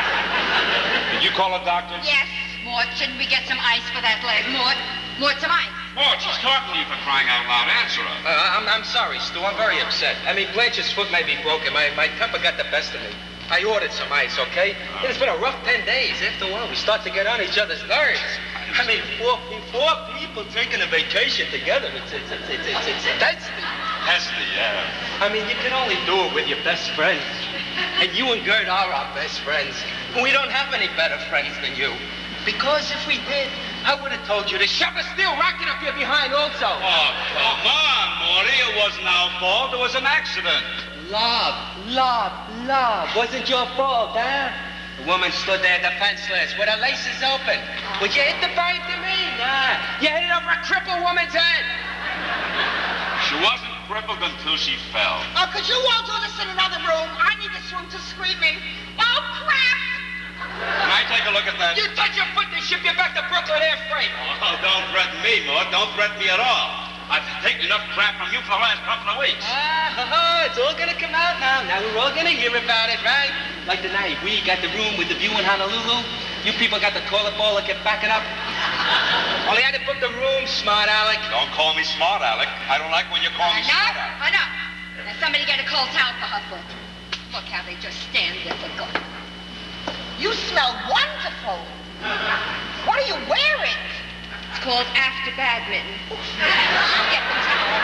S9: Did you call a doctor?
S3: Yes. Mort, shouldn't we get some ice for that leg? Mort, some ice.
S9: Oh, she's talking to you for crying out loud. Answer her.
S6: I'm sorry, Stu. I'm very upset. I mean, Blanche's foot may be broken. My temper got the best of me. I ordered some ice, okay? It's been a rough 10 days. After a while, we start to get on each other's nerves. I mean, four people taking a vacation together. It's testy.
S9: Testy, yeah.
S6: I mean, you can only do it with your best friends. And you and Gert are our best friends. We don't have any better friends than you. Because if we did, I would have told you to shove a steel rocket up your behind also.
S9: Oh, come on, Morty. It wasn't our fault. It was an accident.
S6: Love. Wasn't your fault, huh? The woman stood there defenseless with her laces open. Would you hit the bite to me? Nah. You hit it over a crippled woman's head.
S9: She wasn't crippled until she fell.
S7: Oh, could you all do this in another room? I need this room to screaming. Oh, crap!
S9: Can I take a look at that?
S6: You touch your foot, they ship you back to Brooklyn air freight.
S9: Oh, don't threaten me, Mort. Don't threaten me at all. I've taken enough crap from you for the last couple of weeks.
S6: It's all gonna come out now. Now we're all gonna hear about it, right? Like tonight, we got the room with the view in Honolulu. You people got the toilet bowl that kept backing up. Only had to book the room, smart Alec.
S9: Don't call me smart, Alec. I don't like when you call me smart, Alec.
S17: Enough. Now somebody get a cold towel for her foot. Look how they just stand there for good.
S7: You smell wonderful. What are you wearing?
S17: It's called after badminton. Get the towel.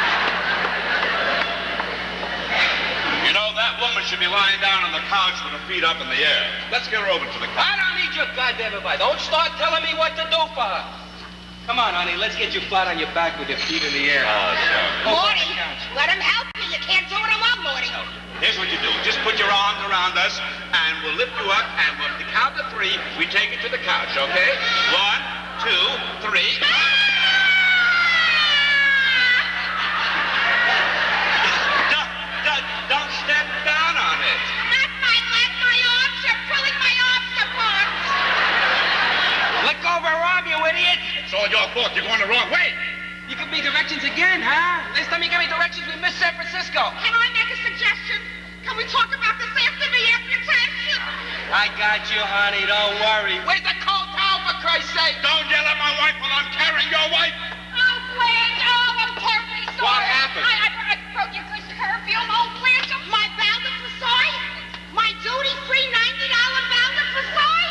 S9: You know, that woman should be lying down on the couch with her feet up in the air. Let's get her over to the couch.
S6: I don't need your goddamn advice. Don't start telling me what to do for her. Come on, honey, let's get you flat on your back with your feet in the air.
S9: Oh, sure.
S7: Morty, let him help you. You can't do it alone, Morty.
S9: Here's what you do. Just put your arms around us, and we'll lift you up, and with the count of 3, we take you to the couch, okay? 1, 2, 3. Don't step down on it.
S7: Not my leg, my arms. You're pulling my arms apart.
S6: Let go of her arm, you idiot.
S9: It's all your fault. You're going the wrong way.
S6: You give me directions again, huh? Last time you gave me directions, we missed San Francisco.
S7: Can I make a suggestion? Can we talk about this after the amputation?
S6: I got you, honey. Don't worry. Where's the cold towel, for Christ's sake?
S9: Don't yell at my wife while I'm carrying your wife.
S7: Oh, Blanche. Oh, I'm terribly sorry.
S9: What happened?
S7: I broke your good curfew. Oh, Blanche. My valve for sight. My duty-free $90 valve for sight.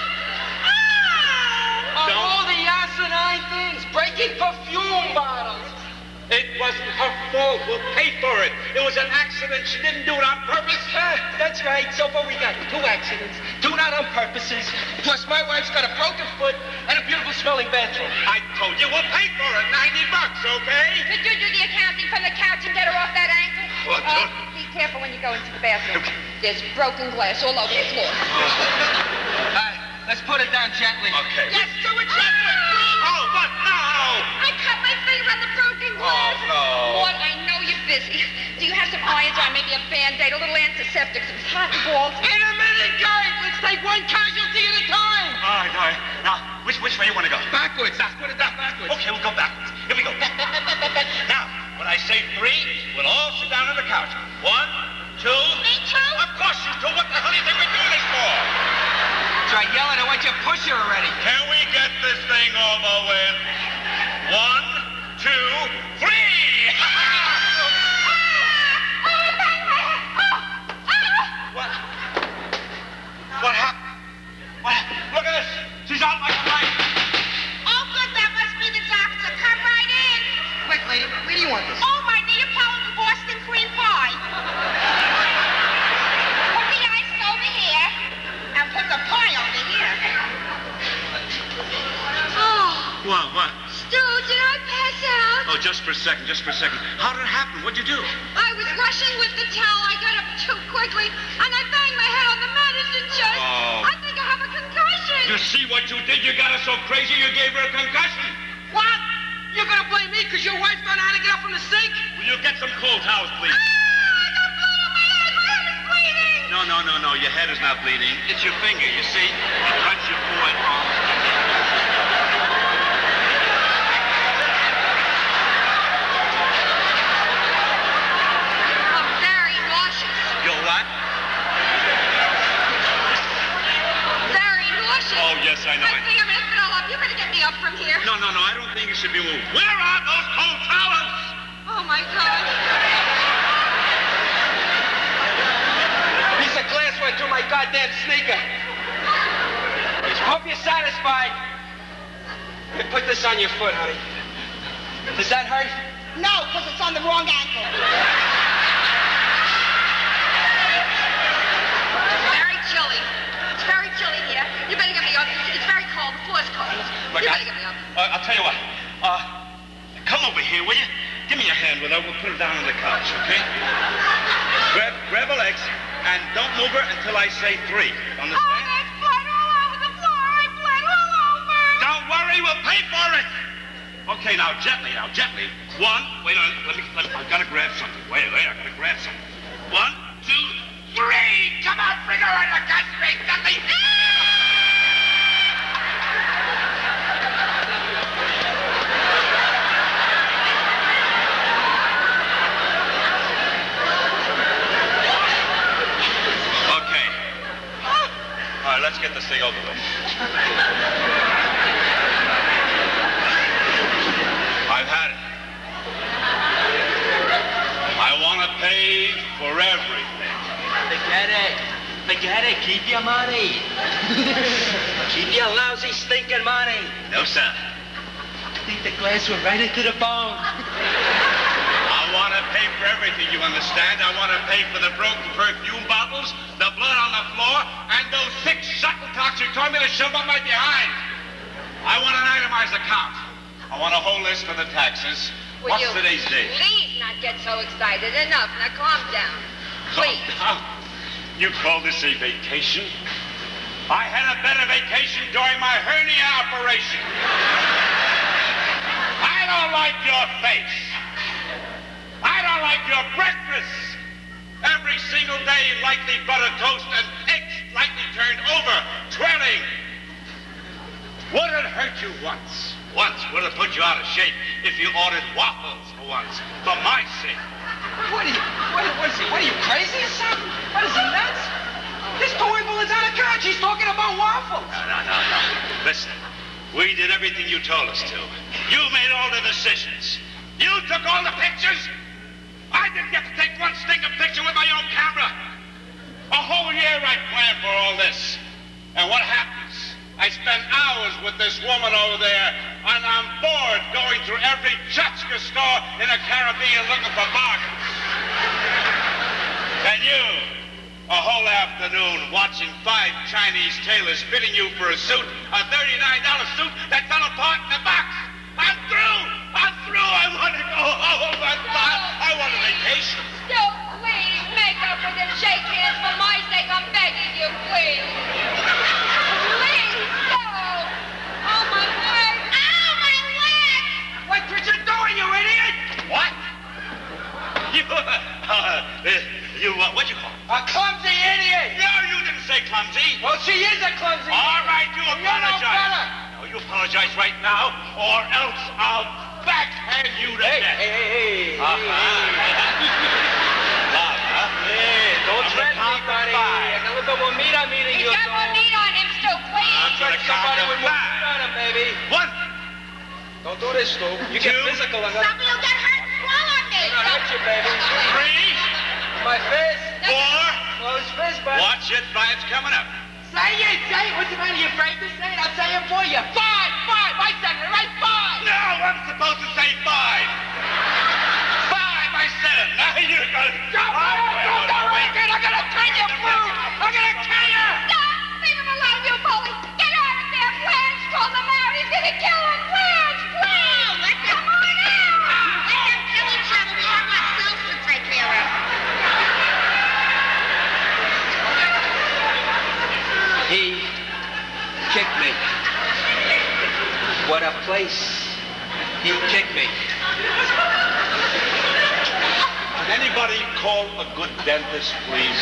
S6: Of all the asinine things, breaking perfume bottles.
S9: It wasn't her fault. We'll pay for it. It was an accident. She didn't do it on purpose.
S6: That's right. So far we got 2 accidents, 2 not on purposes. Plus my wife's got a broken foot and a beautiful smelling bathroom.
S9: I told you we'll pay for it. $90, okay?
S17: Could you do the accounting from the couch and get her off that ankle?
S9: What?
S17: Be careful when you go into the bathroom. There's broken glass all over the floor.
S6: Let's put it down gently.
S9: Okay.
S7: Yes, do it gently.
S9: Oh, but no!
S17: I cut my finger on the broken glass.
S9: Oh, no.
S17: Lord, I know you're busy. Do you have some iodine, maybe a Band-Aid, a little antiseptic, some cotton balls?
S6: In a minute, guys! Let's take one casualty at a time!
S9: All right. Now, which way you want to go?
S6: Backwards. Let's put it down backwards.
S9: Okay, we'll go backwards. Here we go. Now, when I say 3, we'll all sit down on the couch. 1, 2.
S7: Me too?
S9: Of course you do. What the hell do you think we're doing this for?
S6: Try yelling. I want you to push her already.
S9: Can we get this thing over with? 1, 2, 3. What happened? Look at this. She's out like a light.
S7: Oh, good. That must be the doctor. Come right in.
S8: Quick, lady, where do you want this?
S7: Oh, my Neapolitan Boston cream pie. Put the ice over here and put the pie over here.
S17: Oh,
S9: What?
S17: Stu, did I pass out?
S9: Oh, just for a second. How did it happen? What'd you do?
S17: I was rushing with the towel. I got up too quickly, and I banged my head on the medicine chest.
S9: Oh.
S17: I think I have a concussion.
S9: You see what you did? You got her so crazy you gave her a concussion.
S6: What? You're gonna blame me because your wife don't know how to get up from the sink?
S9: Will you get some cold towels, please?
S17: I got blood on my head. My head is bleeding.
S9: No. Your head is not bleeding. It's your finger, you see? You cut your forearm.
S17: I'm very nauseous.
S9: You're what?
S17: Very nauseous.
S9: Oh, yes, I know.
S17: I think I'm gonna throw up. You better get me up from here.
S9: No, I don't think you should be moved. Where are out those cold towels!
S17: Oh, my God.
S6: Piece of glass went through my goddamn sneaker. Hope you're satisfied. Here, put this on your foot, honey. Does that hurt?
S7: No, because it's on the wrong ankle.
S17: It's very chilly. It's very chilly here. You better get me up. It's very cold. The floor's cold.
S9: Look,
S17: You better get me up.
S9: I'll tell you what. Come over here, will you? Give me your hand with her. We'll put her down on the couch, okay? Grab her legs, and don't move her until I say 3. Understand?
S17: Oh, there's blood all over the floor. I bled all over.
S9: Don't worry, we'll pay for it. Okay, now gently. 1, wait a minute, I've got to grab something. Wait, I got to grab something. 1, 2, 3. Come on, bring her on the gut straight, Dudley. Okay. All right, let's get this thing over with. I've had it. I want to pay for everything.
S6: Forget it. Keep your money. Keep your lousy, stinking money.
S9: No, sir.
S6: I think the glass went right into the bone.
S9: I want to pay for everything, you understand? I want to pay for the broken perfume bottles, the blood on the floor, and those 6 shuttlecocks who told me to shove up my behind. I want an itemized account. I want a whole list for the taxes.
S17: Will
S9: What's
S17: you
S9: today's date?
S17: Please not get so excited. Enough. Now calm down. Please.
S9: Calm down. You call this a vacation? I had a better vacation during my hernia operation. I don't like your face. I don't like your breakfast. Every single day, lightly buttered toast and eggs lightly turned over, twirling. Would it hurt you once? Once would have put you out of shape if you ordered waffles for once, for my sake.
S6: What is he? What are you, crazy or something? What is he, nuts? This toible is on the couch. He's talking about waffles.
S9: No. Listen, we did everything you told us to. You made all the decisions. You took all the pictures. I didn't get to take one stinking picture with my own camera. A whole year I planned for all this. And what happens? I spend hours with this woman over there, and I'm bored going through every tchotchke store in the Caribbean looking for bargains. And you, a whole afternoon watching 5 Chinese tailors fitting you for a suit, a $39 suit that fell apart in the box. I'm through. I want to go home. I want a vacation.
S17: Still, please, make up with him. Shake hands for my sake. I'm begging you, please. Please, no. Oh, my leg. Ow, my leg.
S6: What's you doing, you idiot?
S9: What? What'd you call it?
S6: A clumsy idiot.
S9: No, you didn't say clumsy.
S6: Well, she is a clumsy idiot.
S9: All right, you apologize.
S6: You know better.
S9: No, you apologize right now, or else I'll backhand you to death.
S6: Hey.
S9: Hey,
S6: Don't threaten me, buddy. Aquilo que vomita meeting you.
S17: He's got more meat on him still, please.
S9: I'm gonna
S6: Somebody with more
S9: 5.
S6: meat on him, baby.
S9: 1.
S6: Don't do this, Stu. You get physical.
S17: Somebody will get hurt and swallow me.
S6: I'm gonna hurt you, baby.
S9: 3.
S6: My fist.
S9: 4.
S6: Close fist, buddy.
S9: Watch it, 5's coming up.
S6: Say it. What's the matter? You afraid to say it? I'll say it for you. 5. I said it, right? 5.
S9: No, I'm supposed to say 5. 5, I said it. Now you're going to...
S6: Don't do it. I'm gonna turn you blue. I'm gonna kill you.
S17: Stop. Leave him alone, you bully. Get out of there. Blanche called him out. He's gonna kill him. Blanche, please. Come on out.
S3: Let them kill each other. We have ourselves to take care of.
S6: He kicked me. What a place. He kicked me.
S9: Can anybody call a good dentist, please?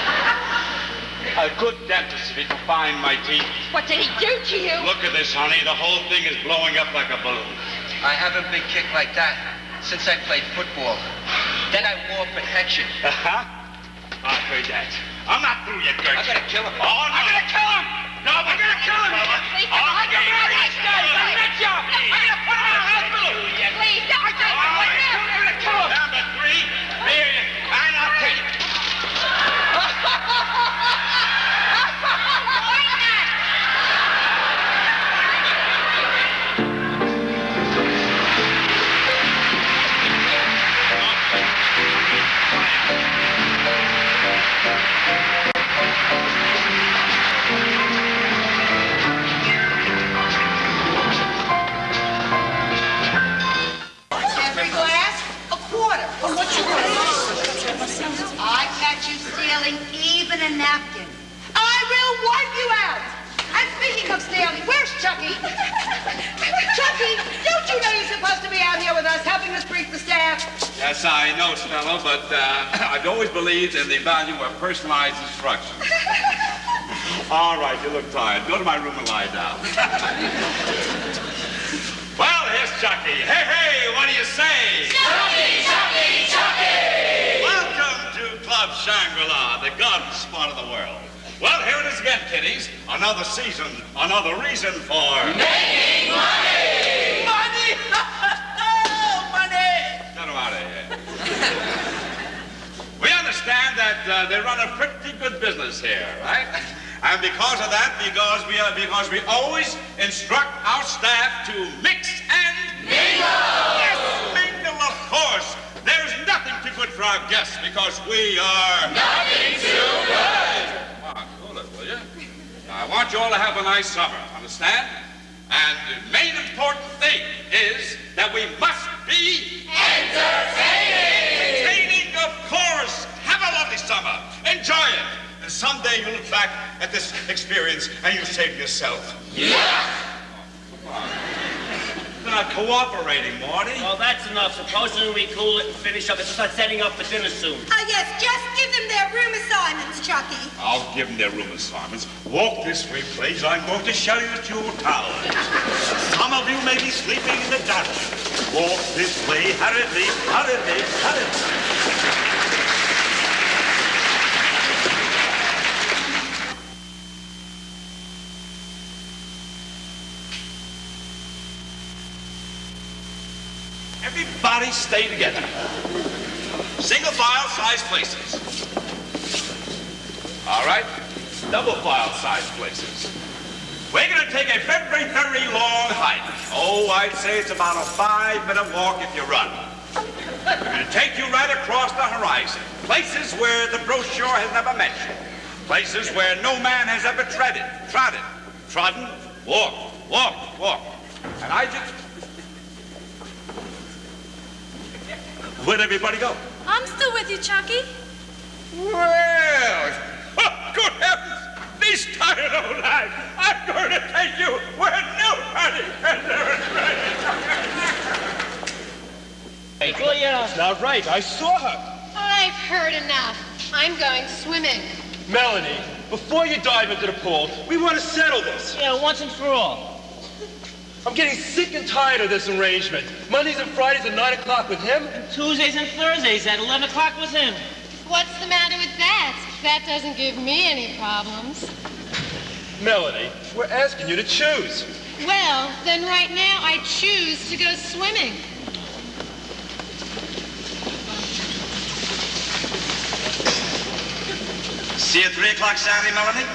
S9: A good dentist if he can find my teeth.
S17: What did he do to you?
S9: Look at this, honey. The whole thing is blowing up like a balloon.
S6: I haven't been kicked like that since I played football. Then I wore protection.
S9: I heard that. I'm not through yet, Gert.
S6: I'm gonna kill him.
S9: Oh, no.
S6: I'm gonna kill him!
S9: No, we're gonna kill him!
S6: I'm gonna marry this guy! I'm not you! I'm gonna put him in the hospital!
S17: Please, don't take him.
S6: I'm gonna kill him!
S9: Number 3, here, and I'll take it.
S7: Every glass, a quarter. What's your
S18: I catch you stealing even a napkin.
S7: I will wipe you out. And speaking of stealing, where's Chucky? Chucky, don't you know you're supposed to be out here with us, helping us brief the staff?
S19: Yes, I know, Stella, but I've always believed in the value of personalized instructions. All right, you look tired. Go to my room and lie down. Well, here's Chucky. Hey, hey, what do you say?
S5: Chucky, Chucky, Chucky!
S19: Welcome to Club Shangri-La, the garden spot of the world. Well, here it is again, kiddies. Another season, another reason for...
S5: Making money!
S7: Money! Oh, money!
S19: Get him out of here. We understand that they run a pretty good business here, right? And because of that, because we always instruct our staff to mix and mingle! Yes, mingle, of course. There's nothing too good for our guests because we are...
S5: Nothing too good!
S19: Come on, cool it, will you? I want you all to have a nice summer, understand? And the main important thing is that we must be...
S5: Entertaining!
S19: Entertaining, of course! Have a lovely summer. Enjoy it. And someday you'll look back at this experience and you'll say to yourself,
S5: Yeah!
S19: Oh, come on. They're not cooperating, Marty.
S6: Well, that's enough. Supposing we cool it and finish up and start setting up for dinner soon.
S18: Yes, just give them their room assignments, Chucky.
S19: I'll give them their room assignments. Walk this way, please. I'm going to show you two towers. Some of you may be sleeping in the dungeon. Walk this way, hurriedly, hurriedly, hurriedly. Everybody stay together. Single file size places. All right? Double file size places. We're going to take a very, very long hike. Oh, I'd say it's about a 5-minute walk if you run. We're going to take you right across the horizon. Places where the brochure has never mentioned. Places where no man has ever trodden, walked. And I just... Where'd everybody go?
S17: I'm still with you, Chucky.
S19: Well, oh, good heavens! These tired old eyes! I'm going to take you where nobody has ever tried.
S6: Hey, Julia.
S10: It's not right. I saw her.
S17: I've heard enough. I'm going swimming.
S10: Melanie, before you dive into the pool, we want to settle this.
S6: Yeah, once and for all.
S10: I'm getting sick and tired of this arrangement. Mondays and Fridays at 9 o'clock with him.
S6: And Tuesdays and Thursdays at 11 o'clock with him.
S17: What's the matter with that? That doesn't give me any problems.
S10: Melanie, we're asking you to choose.
S17: Well, then right now I choose to go swimming.
S19: See you at 3 o'clock Saturday, Melanie?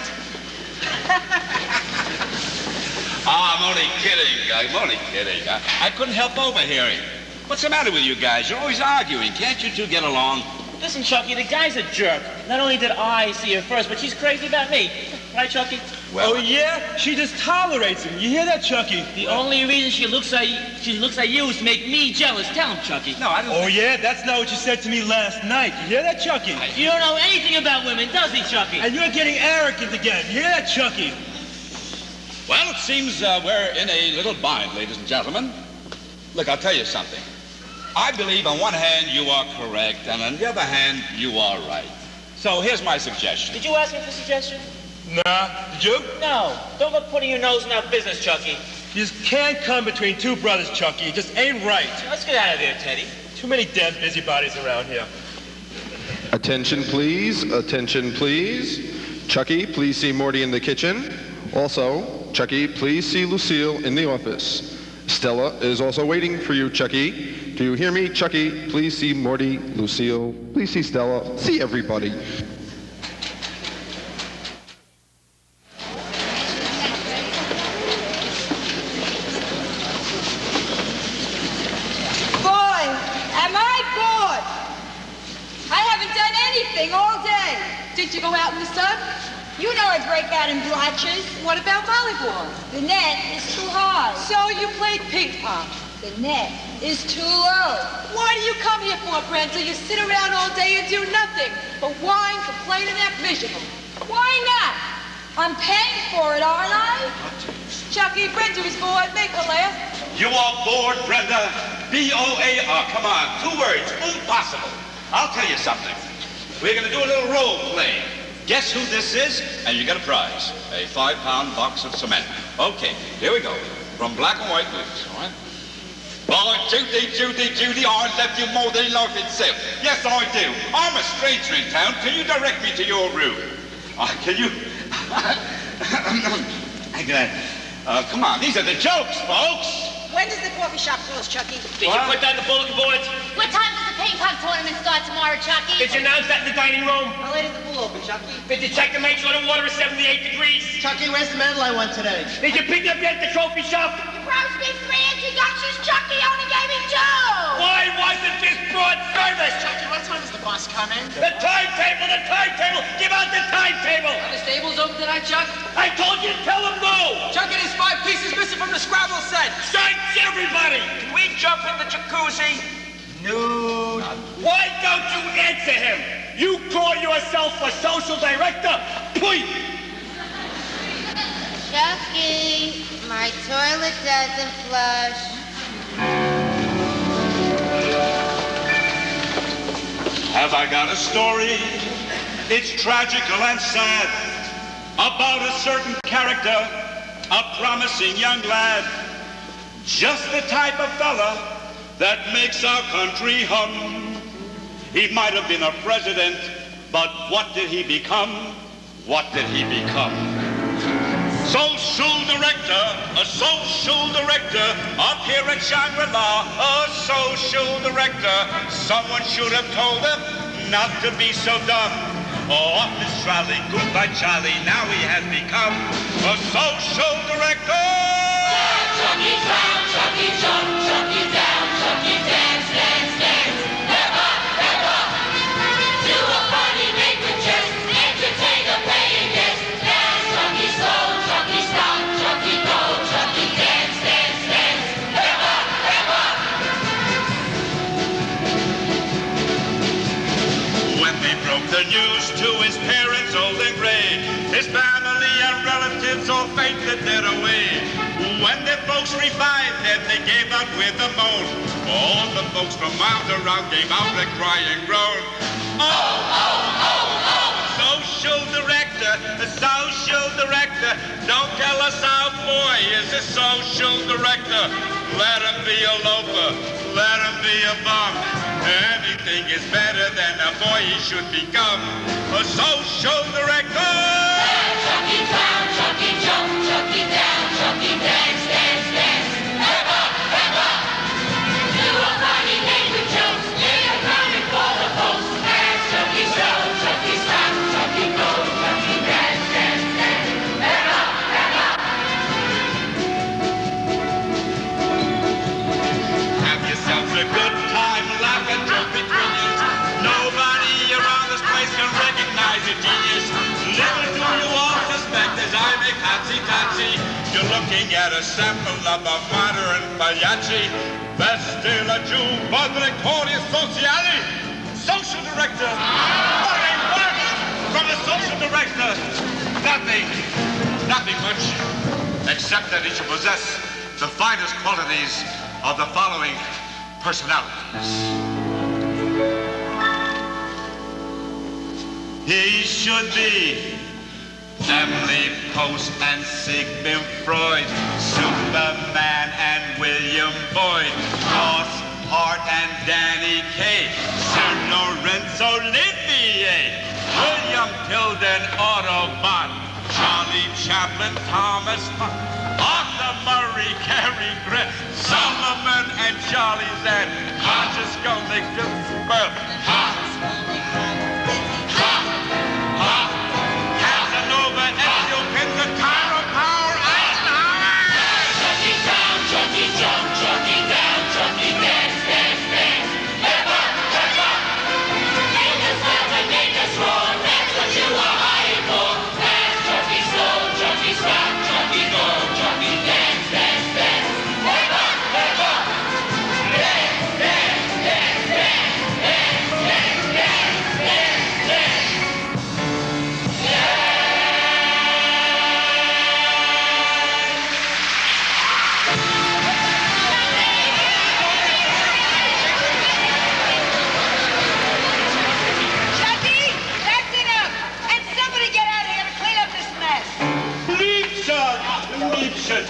S19: I'm only kidding. I couldn't help overhearing. What's the matter with you guys? You're always arguing. Can't you two get along?
S6: Listen, Chucky, the guy's a jerk. Not only did I see her first, but she's crazy about me. Right, Chucky?
S10: Well, oh, yeah? She just tolerates him. You hear that, Chucky?
S6: The only reason she looks at you is to make me jealous. Tell him, Chucky.
S19: No, I don't...
S10: Oh, yeah? That's not what you said to me last night. You hear that, Chucky?
S6: You don't know anything about women, does he, Chucky?
S10: And you're getting arrogant again. You hear that, Chucky?
S19: Well, it seems we're in a little bind, ladies and gentlemen. Look, I'll tell you something. I believe on one hand you are correct, and on the other hand you are right. So here's my suggestion.
S6: Did you ask me for a suggestion?
S10: Nah. Did you?
S6: No. Don't go putting your nose in our business, Chucky.
S10: You just can't come between two brothers, Chucky. It just ain't right.
S6: Let's get out of there, Teddy.
S10: Too many damn busybodies around here.
S20: Attention, please. Attention, please. Chucky, please see Morty in the kitchen. Also, Chucky, please see Lucille in the office. Stella is also waiting for you, Chucky. Do you hear me, Chucky? Please see Morty, Lucille. Please see Stella. See everybody.
S12: Boy, am I bored! I haven't done anything all day. Did you go out in the sun? You know I break out in blotches. What about volleyball? The net is too high. So you played ping pong. The net is too low. Why do you come here for, Brenda? You sit around all day and do nothing but whine, complain, and act miserable. Why not? I'm paying for it, aren't I? Chucky, Brenda is bored. Make her laugh.
S19: You are bored, Brenda. B-O-A-R. Come on, 2 words. Impossible. I'll tell you something. We're going to do a little role play. Guess who this is, and you get a prize. A 5-pound box of cement. Okay, here we go. From Black and White News, all right? Oh, Judy, I love you more than life itself. Yes, I do. I'm a stranger in town. Can you direct me to your room? Can you? Come on, these are the jokes, folks.
S7: When does the coffee shop close, Chucky?
S15: Did you put that in the bulletin boards?
S17: What time does the ping pong tournament start tomorrow, Chucky?
S15: Did you announce that in the dining room?
S7: How late is the pool open, Chucky?
S15: Did you check to make sure the water is 78 degrees?
S21: Chucky, where's the medal I won today?
S15: Did you pick up yet at the trophy shop?
S17: The pros big 3 introductions, Chucky only gave me 2.
S15: Why wasn't this broad service?
S21: Chucky, what time is the bus coming?
S15: The timetable! Give out the timetable!
S21: Are the stables open tonight, Chuck?
S15: I told you to tell them no!
S21: Chucky, there's 5 pieces missing from the Scrabble set.
S15: Thanks, everybody!
S21: Can we jump in the jacuzzi? Nude.
S15: Why don't you answer him? You call yourself a social director? Point!
S17: Chucky, my toilet doesn't flush.
S19: Have I got a story? It's tragical and sad about a certain character, a promising young lad, just the type of fella that makes our country hum. He might have been a president, but what did he become? What did he become? Social director, a social director, up here at Shangri-La, a social director. Someone should have told him not to be so dumb. Oh, off his trolley, goodbye Charlie, now he has become a social director.
S5: Chucky clown, Chucky jump, Chucky down, Chucky dance, dance, dance. Never, never do a funny make with chest, entertain a paying guest. Dance, Chucky slow, Chucky stop, Chucky go, Chucky dance, dance, dance. Never, never.
S19: When they broke the news to his parents, old and gray, his family and relatives all fainted dead away. When their folks revived them, they gave out with a moan. All the folks from miles around gave out a crying groan. Oh, oh, oh, oh, social director, don't tell us our boy is a social director. Let him be a loafer, let him be a bum. Anything is better than a boy he should become. A social director.
S5: Chucky clown, Chucky jump, Chucky down, Chucky dance, dance, dance. Never, never do a funny make with jokes. Lay a crowning for the folks. Dance, Chucky slow, Chucky stop, Chucky go, Chucky dance, dance, dance. Never, never.
S19: Have yourselves a good time, laugh and joke between you. Nobody around this place can recognize a genius. Little do you all suspect as I make hotsy-totsy, you're looking at a sample of a modern pagliacci. Best de la padre Corey Sociali. Social director. What a word from the social director. Nothing much, except that he should possess the finest qualities of the following personalities. He should be Emily Post and Sigmund Freud, Superman and William Boyd, Ross Hart and Danny Kaye, Sir Lorenzo Olivier, William Tilden Autobot, Charlie
S9: Chaplin, Thomas, Arthur Murray, Cary Grant, Solomon and Charlie Zan, Conscious Skolnick, Spur, Casanova, Ezio Pinto, Tyler Power, Eisenhower!
S5: Chucky down, Chucky jump, Chucky down, Chucky dance, dance, dance. Hip up, hip up. Make us laugh and make us roar. That's what you are hired for. Fast, Chucky slow, Chucky stop, Chucky go, Chucky dance, dance, dance. Hip up, hip up. Dance, dance, dance, dance, dance, dance, dance, dance, dance.
S18: Chucky, that's enough. And somebody get out of here to clean up this mess.
S9: Liebchen,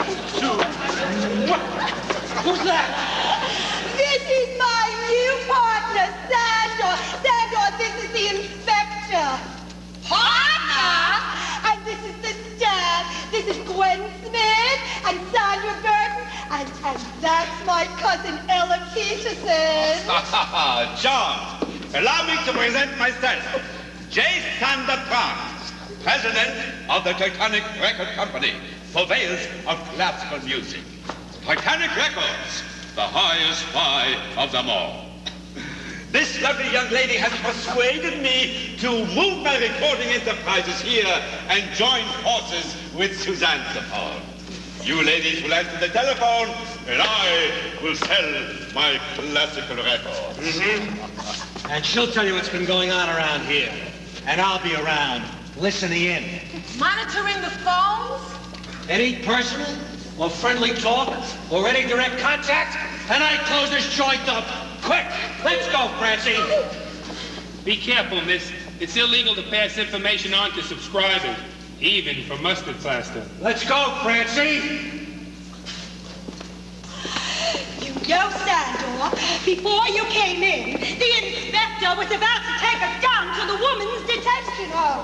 S9: who's that?
S12: This is my new partner, Sandor. Sandor, this is the inspector. Partner? And this is the staff. This is Gwen Smith and Sandra Burton. And that's my cousin Ella Peterson.
S19: John, allow me to present myself. J. Sander Trans, president of the Titanic Record Company, purveyors of classical music. Titanic Records, the highest buy of them all. This lovely young lady has persuaded me to move my recording enterprises here and join forces with Suzanne Sapone. You ladies will answer the telephone, and I will sell my classical records.
S6: And she'll tell you what's been going on around here. And I'll be around, listening in.
S7: Monitoring the phones?
S6: Any personal or friendly talk or any direct contact, and I close this joint up. Quick, let's go, Francie.
S1: Be careful, miss. It's illegal to pass information on to subscribers, even for mustard plaster.
S6: Let's go, Francie.
S12: You know, Sandor, before you came in, the inspector was about to take us down to the woman's detention home.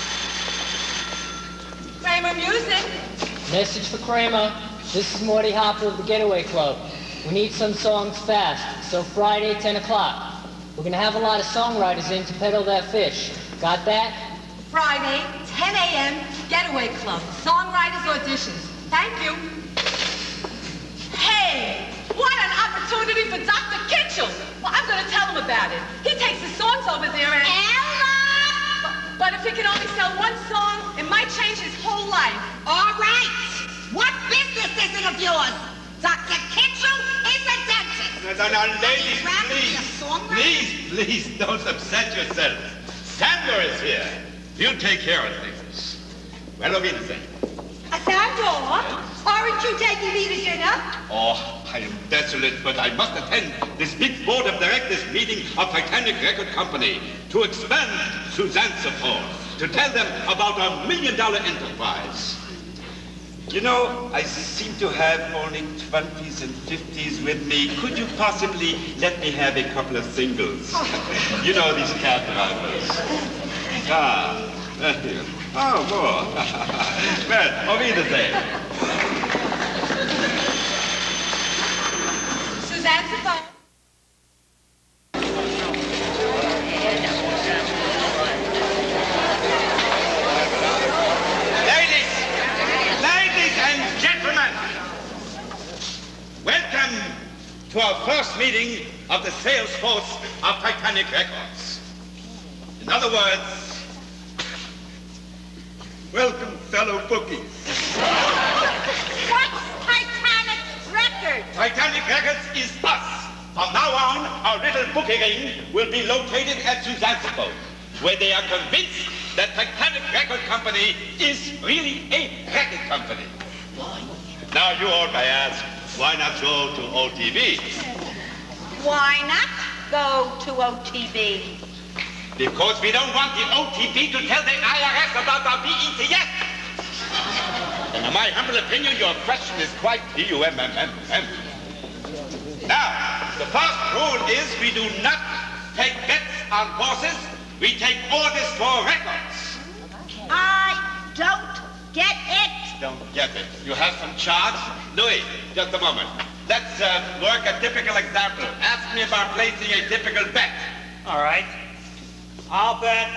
S7: Kramer Music.
S22: Message for Kramer. This is Morty Hopper of the Getaway Club. We need some songs fast, so Friday, 10 o'clock. We're gonna have a lot of songwriters in to peddle that fish. Got that?
S7: Friday, 10 a.m., Getaway Club. Songwriters auditions. Thank you. Hey, what an opportunity for Dr. Kitchell. Well, I'm going to tell him about it. He takes the songs over there and... Ella! But if he can only sell one song, it might change his whole life.
S18: All right. What business is it of yours? Dr. Kitchell is a dentist.
S19: No, ladies, please, don't upset yourself. Sandor is here. You take care of things. Well, Wiedersehen.
S12: Sandor, aren't you taking me to dinner?
S19: Oh, I am desolate, but I must attend this big board of directors meeting of Titanic Record Company to expand Suzanne support, to tell them about our $1 million enterprise. You know, I seem to have only 20s and 50s with me. Could you possibly let me have a couple of singles? You know, these cab drivers. Oh, more. Well, auf Wiedersehen.
S7: Suzanne Sapone.
S19: Ladies and gentlemen, welcome to our first meeting of the sales force of Titanic Records. In other words, welcome, fellow bookies.
S18: What's Titanic Records?
S19: Titanic Records is us. From now on, our little booking ring will be located at Suzanne Sapone, where they are convinced that Titanic Record Company is really a record company. Now you all may ask, why not go to OTB?
S18: Why not go to OTB?
S19: Because we don't want the OTB to tell the IRS about our BETS. And in my humble opinion, your question is quite D-U-M-M-M-M. Now, the first rule is we do not take bets on horses. We take orders for records.
S18: I don't get it.
S19: Don't get it. You have some charts? Louis, just a moment. Let's work a typical example. Ask me about placing a typical bet.
S2: All right. I'll bet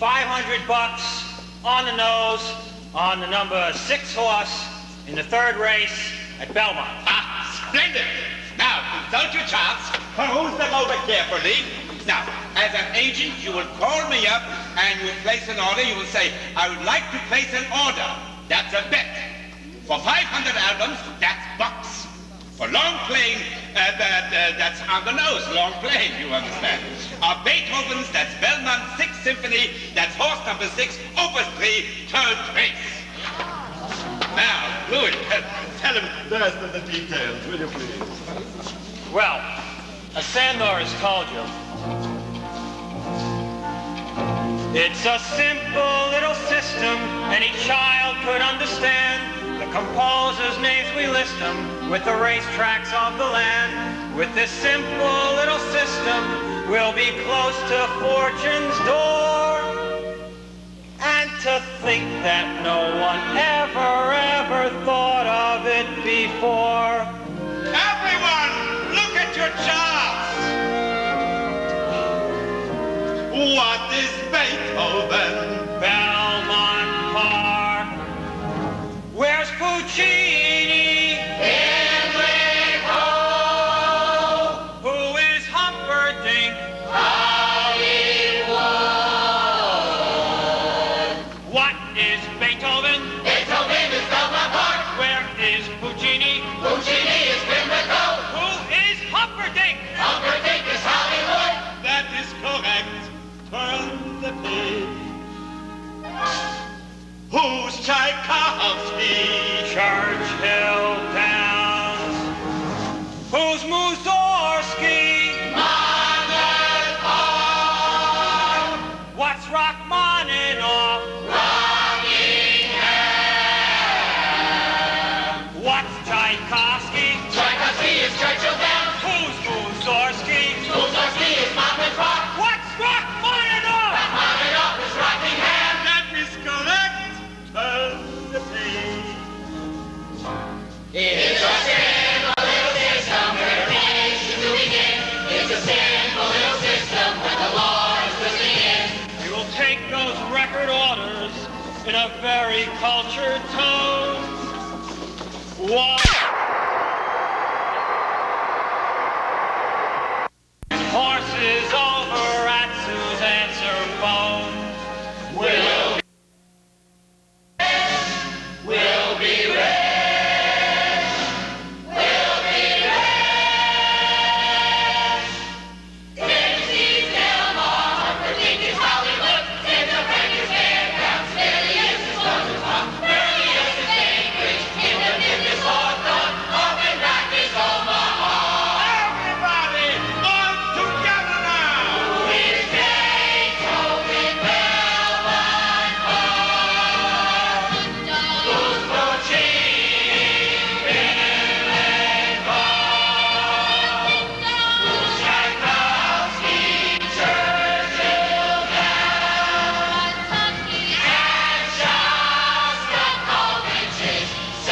S2: $500 on the nose on the number 6 horse in the 3rd race at Belmont.
S19: Ah, splendid. Now, consult your charts, peruse them over carefully. Now, as an agent, you will call me up and you will place an order. You will say, I would like to place an order. That's a bet. For 500 albums, that's bucks. For long playing, that's on the nose, long playing, you understand. Beethoven's, that's Belmont 6th Symphony, that's horse number 6, Opus 3, 3rd race. Now, Louis, tell him the rest of the details, will you please?
S2: Well, as Sandor has told you, it's a simple little system any child could understand. The composers' names we list them with the racetracks of the land. With this simple little system, we'll be close to fortune's door. And to think that no one ever thought of it before.
S19: Everyone, look at your charts. What is Beethoven?
S2: Belmont Park. Where's Puccini?
S5: Enrico.
S2: Who is Humperdinck?
S5: Hollywood.
S2: What is Beethoven?
S5: Beethoven is Belmont Park.
S2: Where is Puccini?
S5: Puccini is Pimlico.
S2: Who is Humperdinck?
S5: Humperdinck is Hollywood.
S19: That is correct. Turn the page. Who's Tchaikovsky?
S2: Churchill Downs. Who's Mussorgsky?
S5: Monmouth Park.
S2: What's Rachmaninoff?
S5: Rockingham.
S2: What's Tchaikovsky?
S5: Tchaikovsky is Churchill Downs.
S2: Who's Mussorgsky?
S5: Mussorgsky is Monmouth Park.
S2: What's Rachmaninoff?
S5: Rachmaninoff is Rockingham.
S19: That is correct. Turn the page.
S5: It's a simple little system where it pays to begin. It's a simple little system when the war is listening in.
S2: We will take those record orders in a very cultured tone. Horses over at Suzanne's phone.
S5: We'll be rich. We'll be rich. Dixie's Delmar, Humperdinck is Hollywood. Santa Frank is Fairgrounds. Stillius is London Park. Burlius is Cambridge. Hindenburg is Hawthorne. Offenbach is Omaha.
S19: Everybody, all together now.
S5: Who is Beethoven? Belmont Park. Who's Puccini? Pimlico. Who's Tchaikovsky? Churchill Downs. And Shostakovich's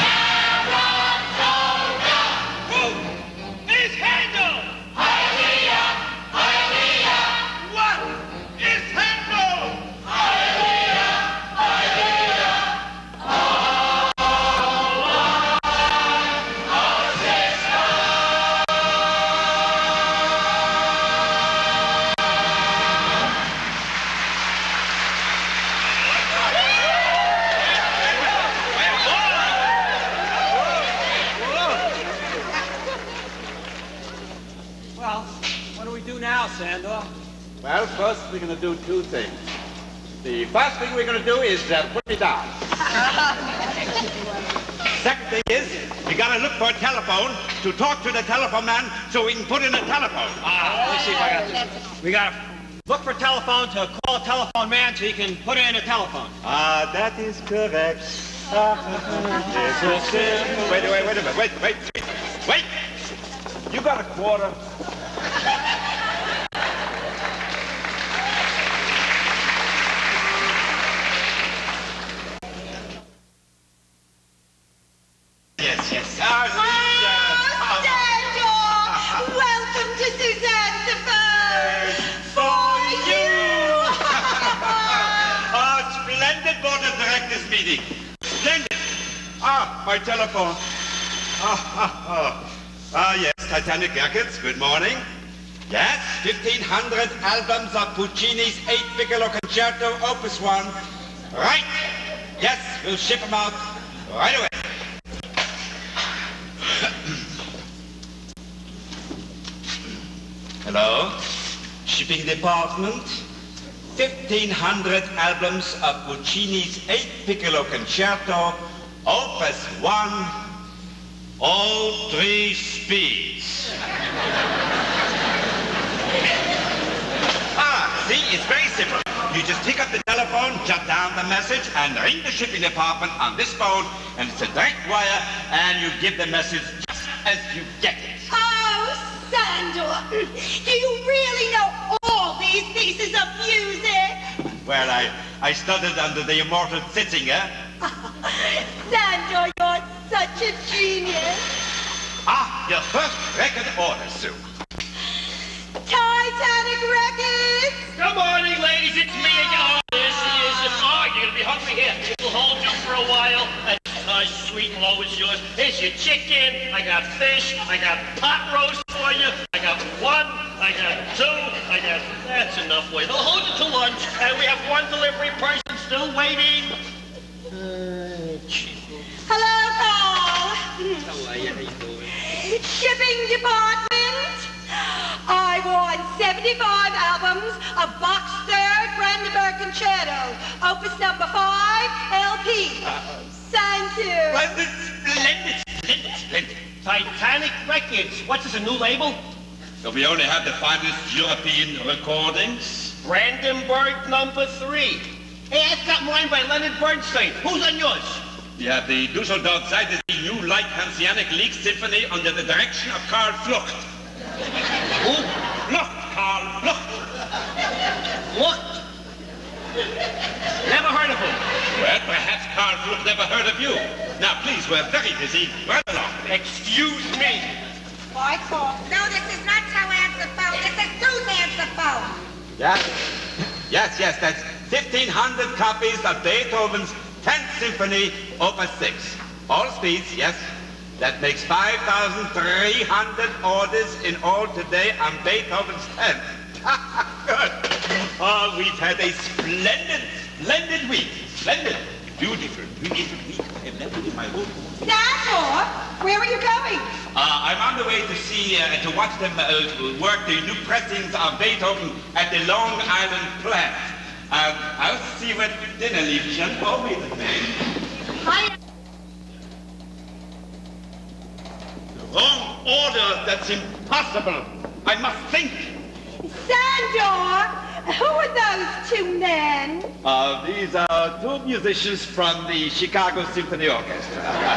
S5: Saratoga.
S2: Who is Handel?
S5: Hialeah, Hialeah.
S19: What is Handel?
S5: Hialeah, Hialeah.
S2: Well, what do we do now, Sandor?
S11: Well, first we're going to do 2 things. The first thing we're going to do is put it down.
S19: Second thing is, you gotta look for a telephone to talk to the telephone man so we can put in a telephone.
S2: Let me see if I got this. We gotta look for a telephone to call a telephone man so he can put in a telephone.
S19: That is correct. Wait a minute. Wait. You got a quarter?
S9: Ah, my telephone. Yes, Titanic Records, good morning. Yes, 1,500 albums of Puccini's 8 Piccolo Concerto, Opus 1. Right. Yes, we'll ship them out right away. Hello? Shipping department? 1,500 albums of Puccini's 8 Piccolo Concerto, Opus 1, all 3 speeds. See, it's very simple. You just pick up the telephone, jot down the message, and ring the shipping department on this phone, and it's a direct wire, and you give the message just as you get it.
S18: Oh, Sandor, do you really know all these pieces of music?
S9: Well, I studied under the immortal Zitzinger.
S18: Sandor, you're such a genius.
S9: Ah, your first record order, Sue.
S18: Titanic Records!
S4: Good morning, ladies. It's me again. Oh, this is the car. You're going to be hungry here. It'll hold you for a while. And sweet and low is yours. Here's your chicken. I got fish. I got pot roast for you. I got 1. I got 2. I got... That's enough weight. They'll hold you to lunch. And we have 1 delivery person still waiting.
S18: Hello, Paul.
S4: How are you? How you doing?
S18: Shipping department. I want 75 albums of Bach's 3rd Brandenburg Concerto, Opus number 5, LP. Thank you.
S4: Splendid. Titanic Records. What's this, a new label?
S9: So we only have the finest European recordings.
S4: Brandenburg number 3. Hey, I've got mine by Leonard Bernstein. Who's on yours?
S9: We have the Dusseldorf Seite, the New Light Hanseatic League Symphony under the direction of Karl Flucht.
S4: Who?
S9: Flucht, Karl Flucht.
S4: Flucht? Never heard of him.
S9: Well, perhaps Karl Flucht never heard of you. Now, please, we're very busy. Right along.
S4: Excuse me.
S18: Why, Paul? No, this is not how answer phone. This is Sue's answer phone.
S9: Yes, that's 1,500 copies of Beethoven's 10th Symphony, Opus 6. All speeds, yes. That makes 5,300 orders in all today on Beethoven's 10th. Good. Oh, we've had a splendid week. Splendid. Beautiful week. I've never been in my room.
S18: Sandor, where are you going?
S9: I'm on the way to see, to watch them work the new pressings of Beethoven at the Long Island plant. I'll see you at dinner, Liebchen. Oh, wait a minute.
S18: Hi.
S9: Wrong order, that's impossible. I must think.
S18: Sandor, who are those 2 men?
S9: These are 2 musicians from the Chicago Symphony Orchestra.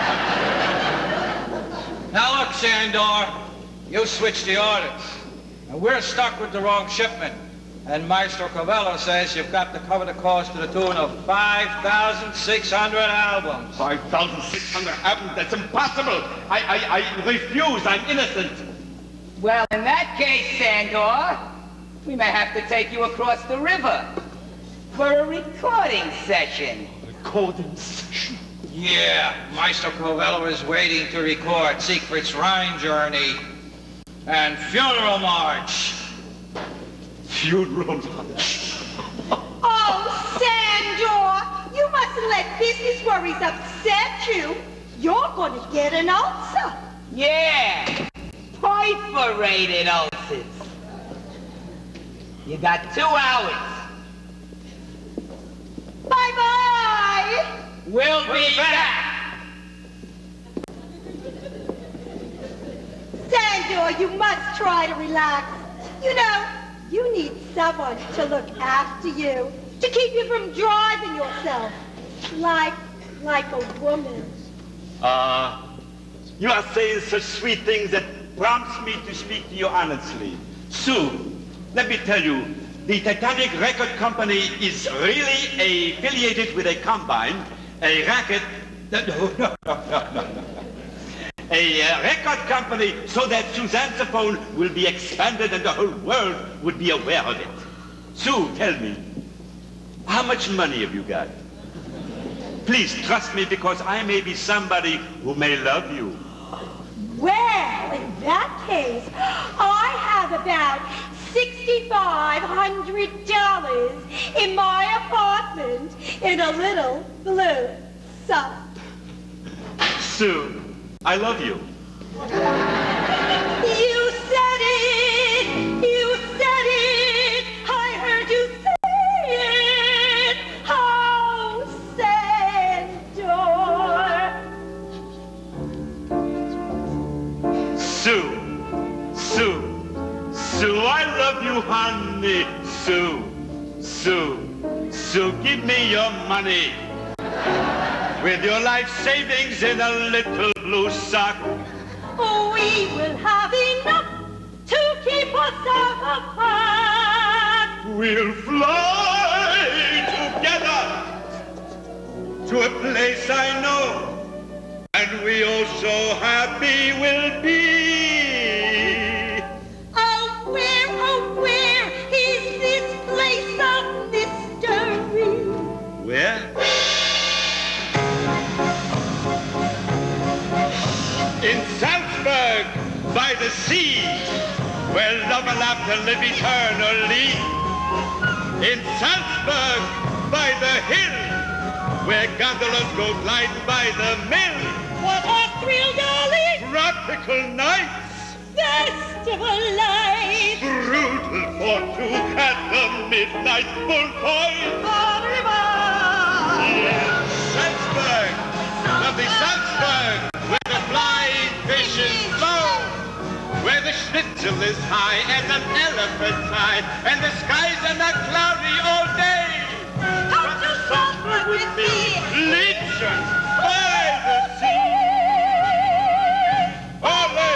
S13: Now look, Sandor, you switched the orders. And we're stuck with the wrong shipment. And Maestro Covello says you've got to cover the cost to the tune of 5,600 albums.
S9: 5,600 albums? That's impossible. I refuse. I'm innocent.
S23: Well, in that case, Sandor, we may have to take you across the river for a recording session.
S9: Recording session?
S13: Yeah, Maestro Covello is waiting to record Siegfried's Rhine Journey and Funeral March.
S9: Funeral March?
S18: Oh, Sandor, you mustn't let business worries upset you. You're going to get an ulcer.
S23: Yeah, perforated ulcers. You got 2 hours.
S18: Bye-bye.
S23: We'll be back.
S18: Sandor, you must try to relax. You know, you need someone to look after you, to keep you from driving yourself, like a woman.
S9: You are saying such sweet things that prompts me to speak to you honestly. Sue, let me tell you, the Titanic Record Company is really affiliated with a combine, a racket, no. A record company so that Suzanne's phone will be expanded and the whole world would be aware of it. Sue, tell me, how much money have you got?
S19: Please trust me, because I may be somebody who may love you.
S18: Well, in that case, I have about $6,500 in my apartment in a little blue sun.
S19: Sue, I love you.
S18: You said it! You said it! I heard you say it! Oh, Sandor!
S19: Sue, Sue, I love you, honey. Sue, give me your money. With your life savings in a little blue sock.
S18: We will have enough to keep us apart.
S19: We'll fly together to a place I know, and we oh so happy will be.
S18: Oh, where is this place of mystery?
S19: Where? In Salzburg, by the sea, where love and laughter live eternally. In Salzburg, by the hill, where gondolas go gliding by the mill.
S18: What a thrill, darling!
S19: Tropical nights!
S18: Festival lights!
S19: Brutal for two at the midnight bullfight! Yes, Salzburg! Lovely Salzburg! Where the flying fishes flow! Where the schnitzel is high and an elephant's high, and the skies are not cloudy all day!
S18: Come to Salzburg with me!
S19: Liebchen by the sea! Ole!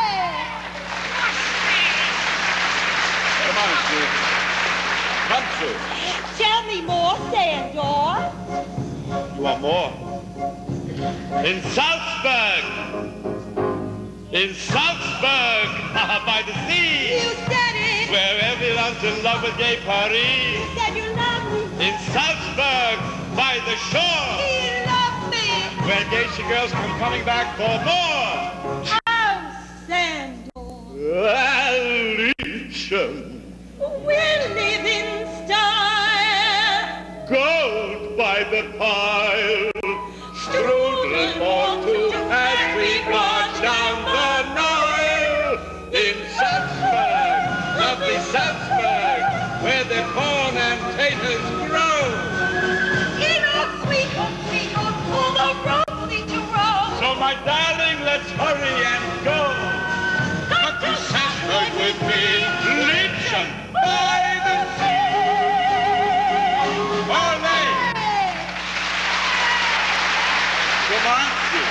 S19: Come on, Sue. Come, Sue.
S18: Tell me more, Sandor.
S19: You want more? In Salzburg! In Salzburg! By the sea!
S18: You said it!
S19: Where everyone's in love with gay Paris!
S18: You said you loved me!
S19: In Salzburg! By the shore!
S18: You loved me!
S19: Where geisha girls come coming back for more!
S18: Oh, Sandor!
S19: Liebchen!
S18: We'll live in style!
S19: Gold by the pile! Strudel for two as we march down the Nile! In Salzburg, lovely Salzburg, where the corn and taters grow!
S18: In our sweet home, all the roads lead to Rome!
S19: So my darling, let's hurry and go! Come to Salzburg with me, Liebchen, by the sea! Ole! Come on,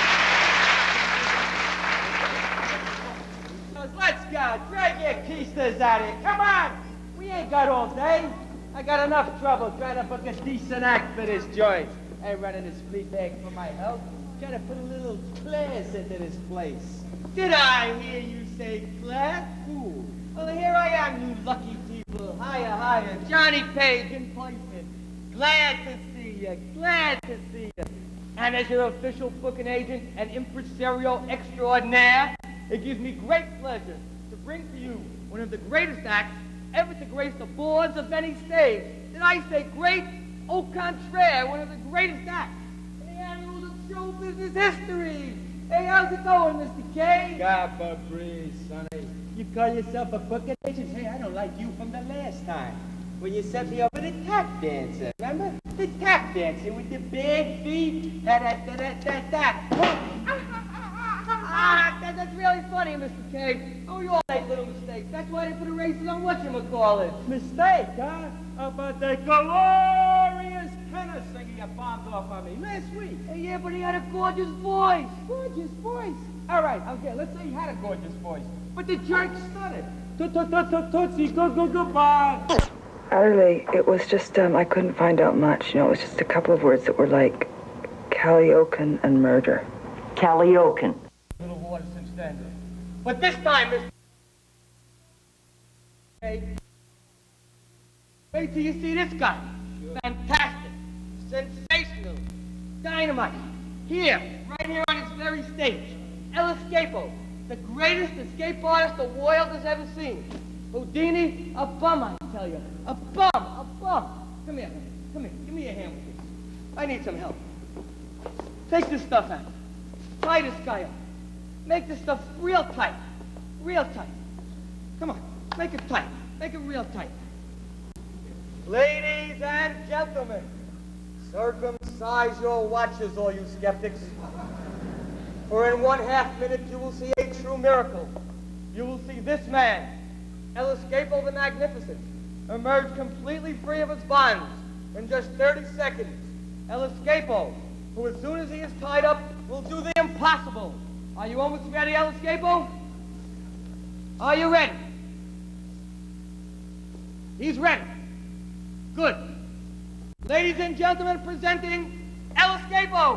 S8: Let's go. Drag your keisters out here. Come on. We ain't got all day. I got enough trouble trying to book a decent act for this joint. I ain't running this flea bag for my health. Trying to put a little class into this place. Did I hear you say class? Ooh. Well, here I am, you lucky people. Hiya. Johnny Page in placement. Glad to see you. Glad to see you. And as your official booking agent and impresario extraordinaire, it gives me great pleasure to bring to you one of the greatest acts ever to grace the boards of any stage. Did I say great? Au contraire, one of the greatest acts in the annals of show business history. Hey, how's it going, Mr. K?
S14: God, breeze, sonny.
S8: You call yourself a booking agent? Hey, I don't like you from the last time. When you sent me over the tap dancer, remember? The tap dancer with the big feet. That's really funny, Mr. K. Oh, you all make little mistakes. That's why they put a races on whatchamacallit. Mistake, huh? How about that glorious tenor singing you bombed off on me last week? Hey, yeah, but he had a gorgeous voice. Gorgeous voice? All right, okay, let's say he had a gorgeous voice. But the jerk stuttered. Tootsie, go, bye.
S16: Utterly, it was just, I couldn't find out much. You know, it was just a couple of words that were like Calliocan and murder.
S8: Calliocan. A little water since then. But this time, Mr. Hey, wait till you see this guy. Fantastic. Sensational. Dynamite. Here, right here on this very stage. El Escapo, the greatest escape artist the world has ever seen. Houdini, a bum, I tell you. A bum, a bum. Come here, give me a hand with this. I need some help. Take this stuff out. Tie this guy up. Make this stuff real tight. Real tight. Come on, make it tight. Make it real tight. Ladies and gentlemen, circumcise your watches, all you skeptics. For in 1/2 minute you will see a true miracle. You will see this man, El Escapo the Magnificent, emerge completely free of his bonds in just 30 seconds. El Escapo, who as soon as he is tied up, will do the impossible. Are you almost ready, El Escapo? Are you ready? He's ready. Good. Ladies and gentlemen, presenting El Escapo.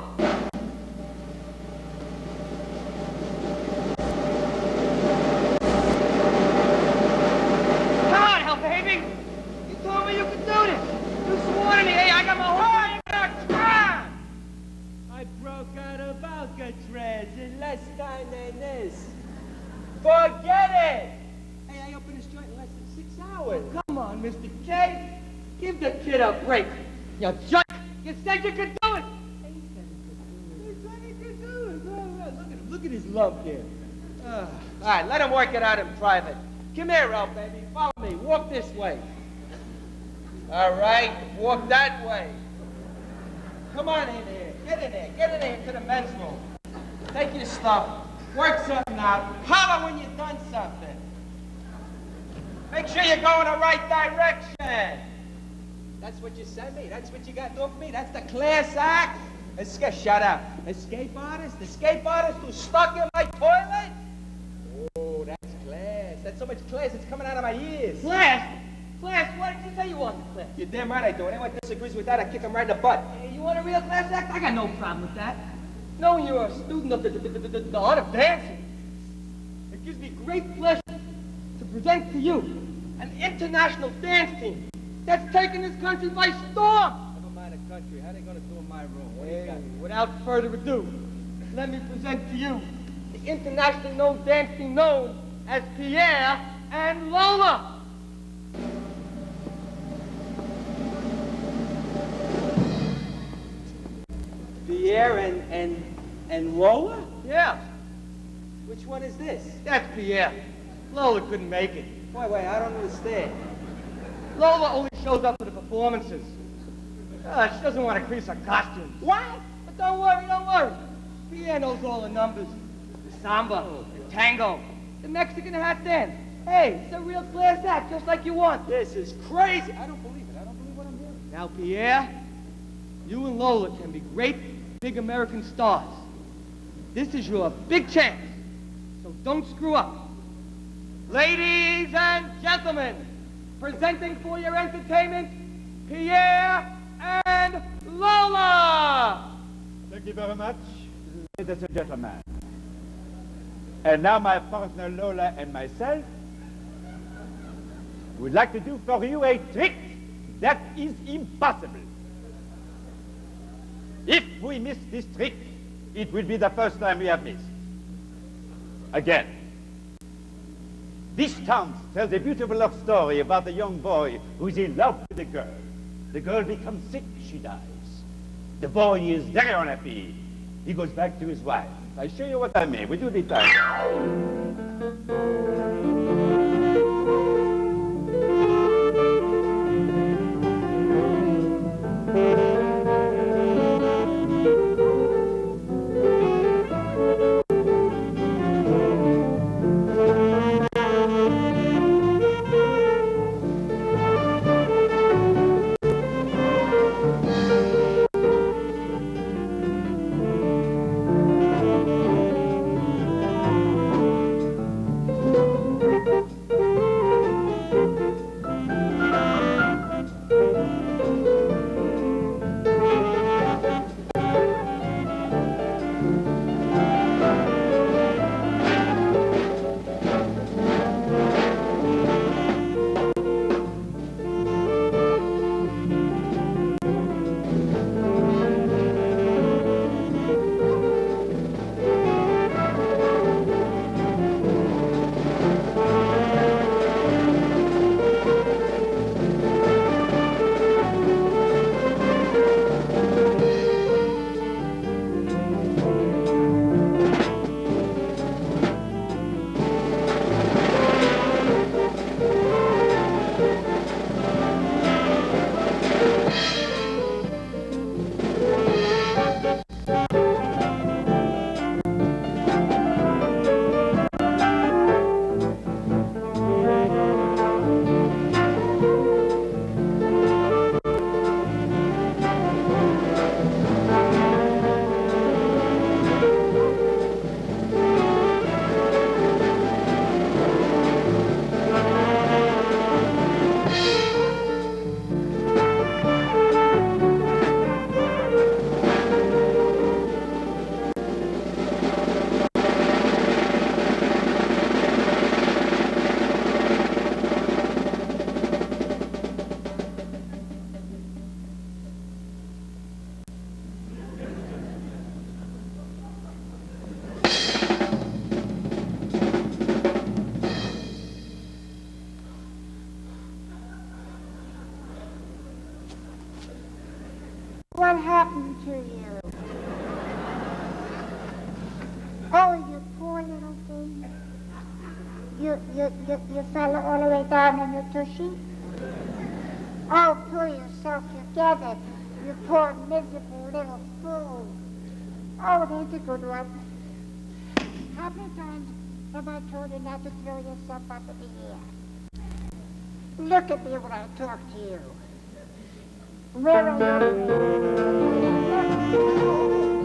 S8: Come on, hell baby. You told me you could do this. You swore to me. Hey, I got my whole extra.
S14: I broke out of Alcatraz in less time than this.
S8: Forget it.
S14: Hey, I opened this joint in less than 6 hours.
S8: Come on, Mr. K. Give the kid a break. You jerk. You said you could do it.
S14: You said he could do it. Look at him. Look at his lump here.
S8: All right, let him work it out in private. Come here, Ralph, baby. Follow me. Walk this way. All right, walk that way. Come on in here. Get in there. Get in there to the men's room. Take your stuff. Work something out. Holler when you've done something. Make sure you go in the right direction. That's what you sent me. That's what you got to do for me. That's the class act. Shut up. Escape artist? Escape artist who's stuck in my toilet? Oh, that's class. That's so much class. It's coming out of my ears. Class? Class? What did you say you wanted, class? You're damn right I do. Anyone disagrees with that, I kick him right in the butt. Hey, you want a real class act? I got no problem with that. Knowing you're a student of the art of dancing, it gives me great pleasure to present to you an international dance team that's taken this country by storm.
S14: Never mind the country. How are they going to do in my room? What do
S8: Hey,
S14: you got?
S8: without further ado, let me present to you the internationally known dance team known as Pierre and Lola.
S14: Pierre and Lola?
S8: Yeah,
S14: Which one is this?
S8: that's Pierre. Lola couldn't make it.
S14: Wait, I don't understand.
S8: Lola only shows up for the performances. She doesn't want to crease her costumes.
S14: What?
S8: But don't worry. Pierre knows all the numbers. The samba, the tango, the Mexican hat dance. Hey, it's a real class act, just like you want.
S14: This is crazy. I don't believe it. I don't believe what I'm hearing.
S8: Now, Pierre, you and Lola can be great, big American stars. This is your big chance, so don't screw up. Ladies and gentlemen, presenting for your entertainment, Pierre and Lola!
S11: Thank you very much, ladies and gentlemen. And now my partner Lola and myself would like to do for you a trick that is impossible. If we miss this trick, it will be the first time we have missed. Again. This dance tells a beautiful love story about a young boy who's in love with a girl. The girl becomes sick, she dies. The boy is very unhappy. He goes back to his wife. I show you what I mean. We do the time.
S3: you. Oh, you poor little thing. You fell all the way down in your tushy? Oh, pull yourself together, you poor miserable little fool. Oh, that's a good one. How many times have I told you not to throw yourself up in the air? Look at me when I talk to you. Where are you?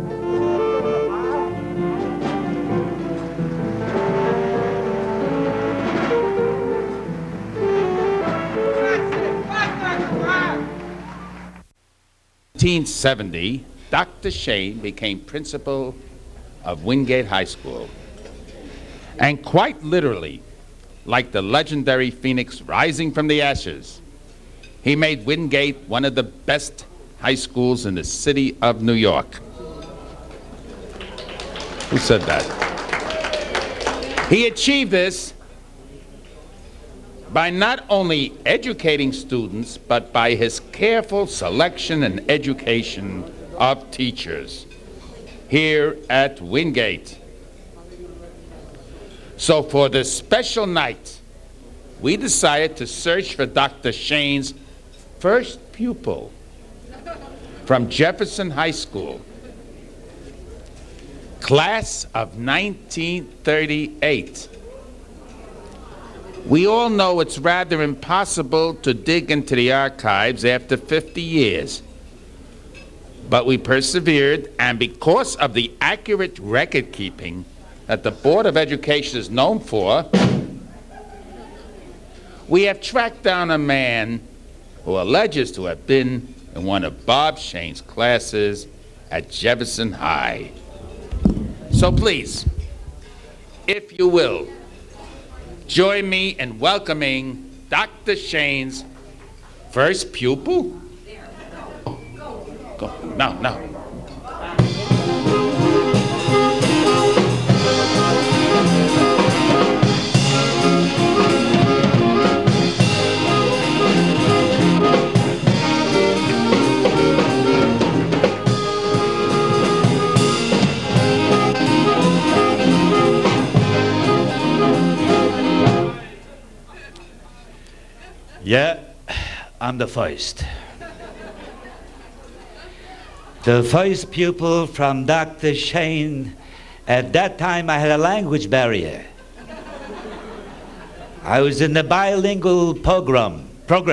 S10: 1970, Dr. Shane became principal of Wingate High School. And quite literally, like the legendary phoenix rising from the ashes, he made Wingate one of the best high schools in the city of New York. Who said that? He achieved this by not only educating students, but by his careful selection and education of teachers here at Wingate. So for this special night, we decided to search for Dr. Shane's first pupil from Jefferson High School, class of 1938. We all know it's rather impossible to dig into the archives after 50 years. But we persevered, and because of the accurate record keeping that the Board of Education is known for, we have tracked down a man who alleges to have been in one of Bob Shane's classes at Jefferson High. So please, if you will, join me in welcoming Dr. Shane's first pupil. Go. No.
S20: Yeah, I'm the first. The first pupil from Dr. Shane. At that time, I had a language barrier. I was in the bilingual program.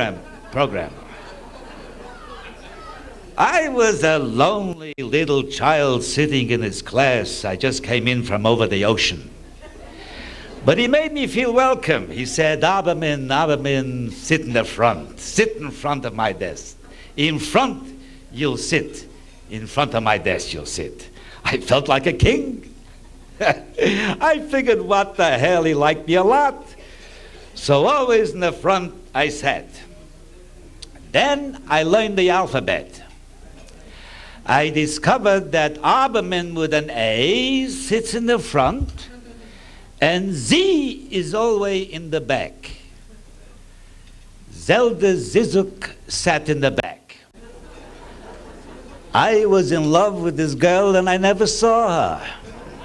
S20: I was a lonely little child sitting in his class. I just came in from over the ocean. But he made me feel welcome. He said, Arberman, sit in the front. Sit in front of my desk. In front, you'll sit. In front of my desk, you'll sit. I felt like a king. I figured, what the hell, he liked me a lot. So always in the front, I sat. Then I learned the alphabet. I discovered that Arberman with an A sits in the front, and Z is always in the back. Zelda Zizuk sat in the back. I was in love with this girl and I never saw her.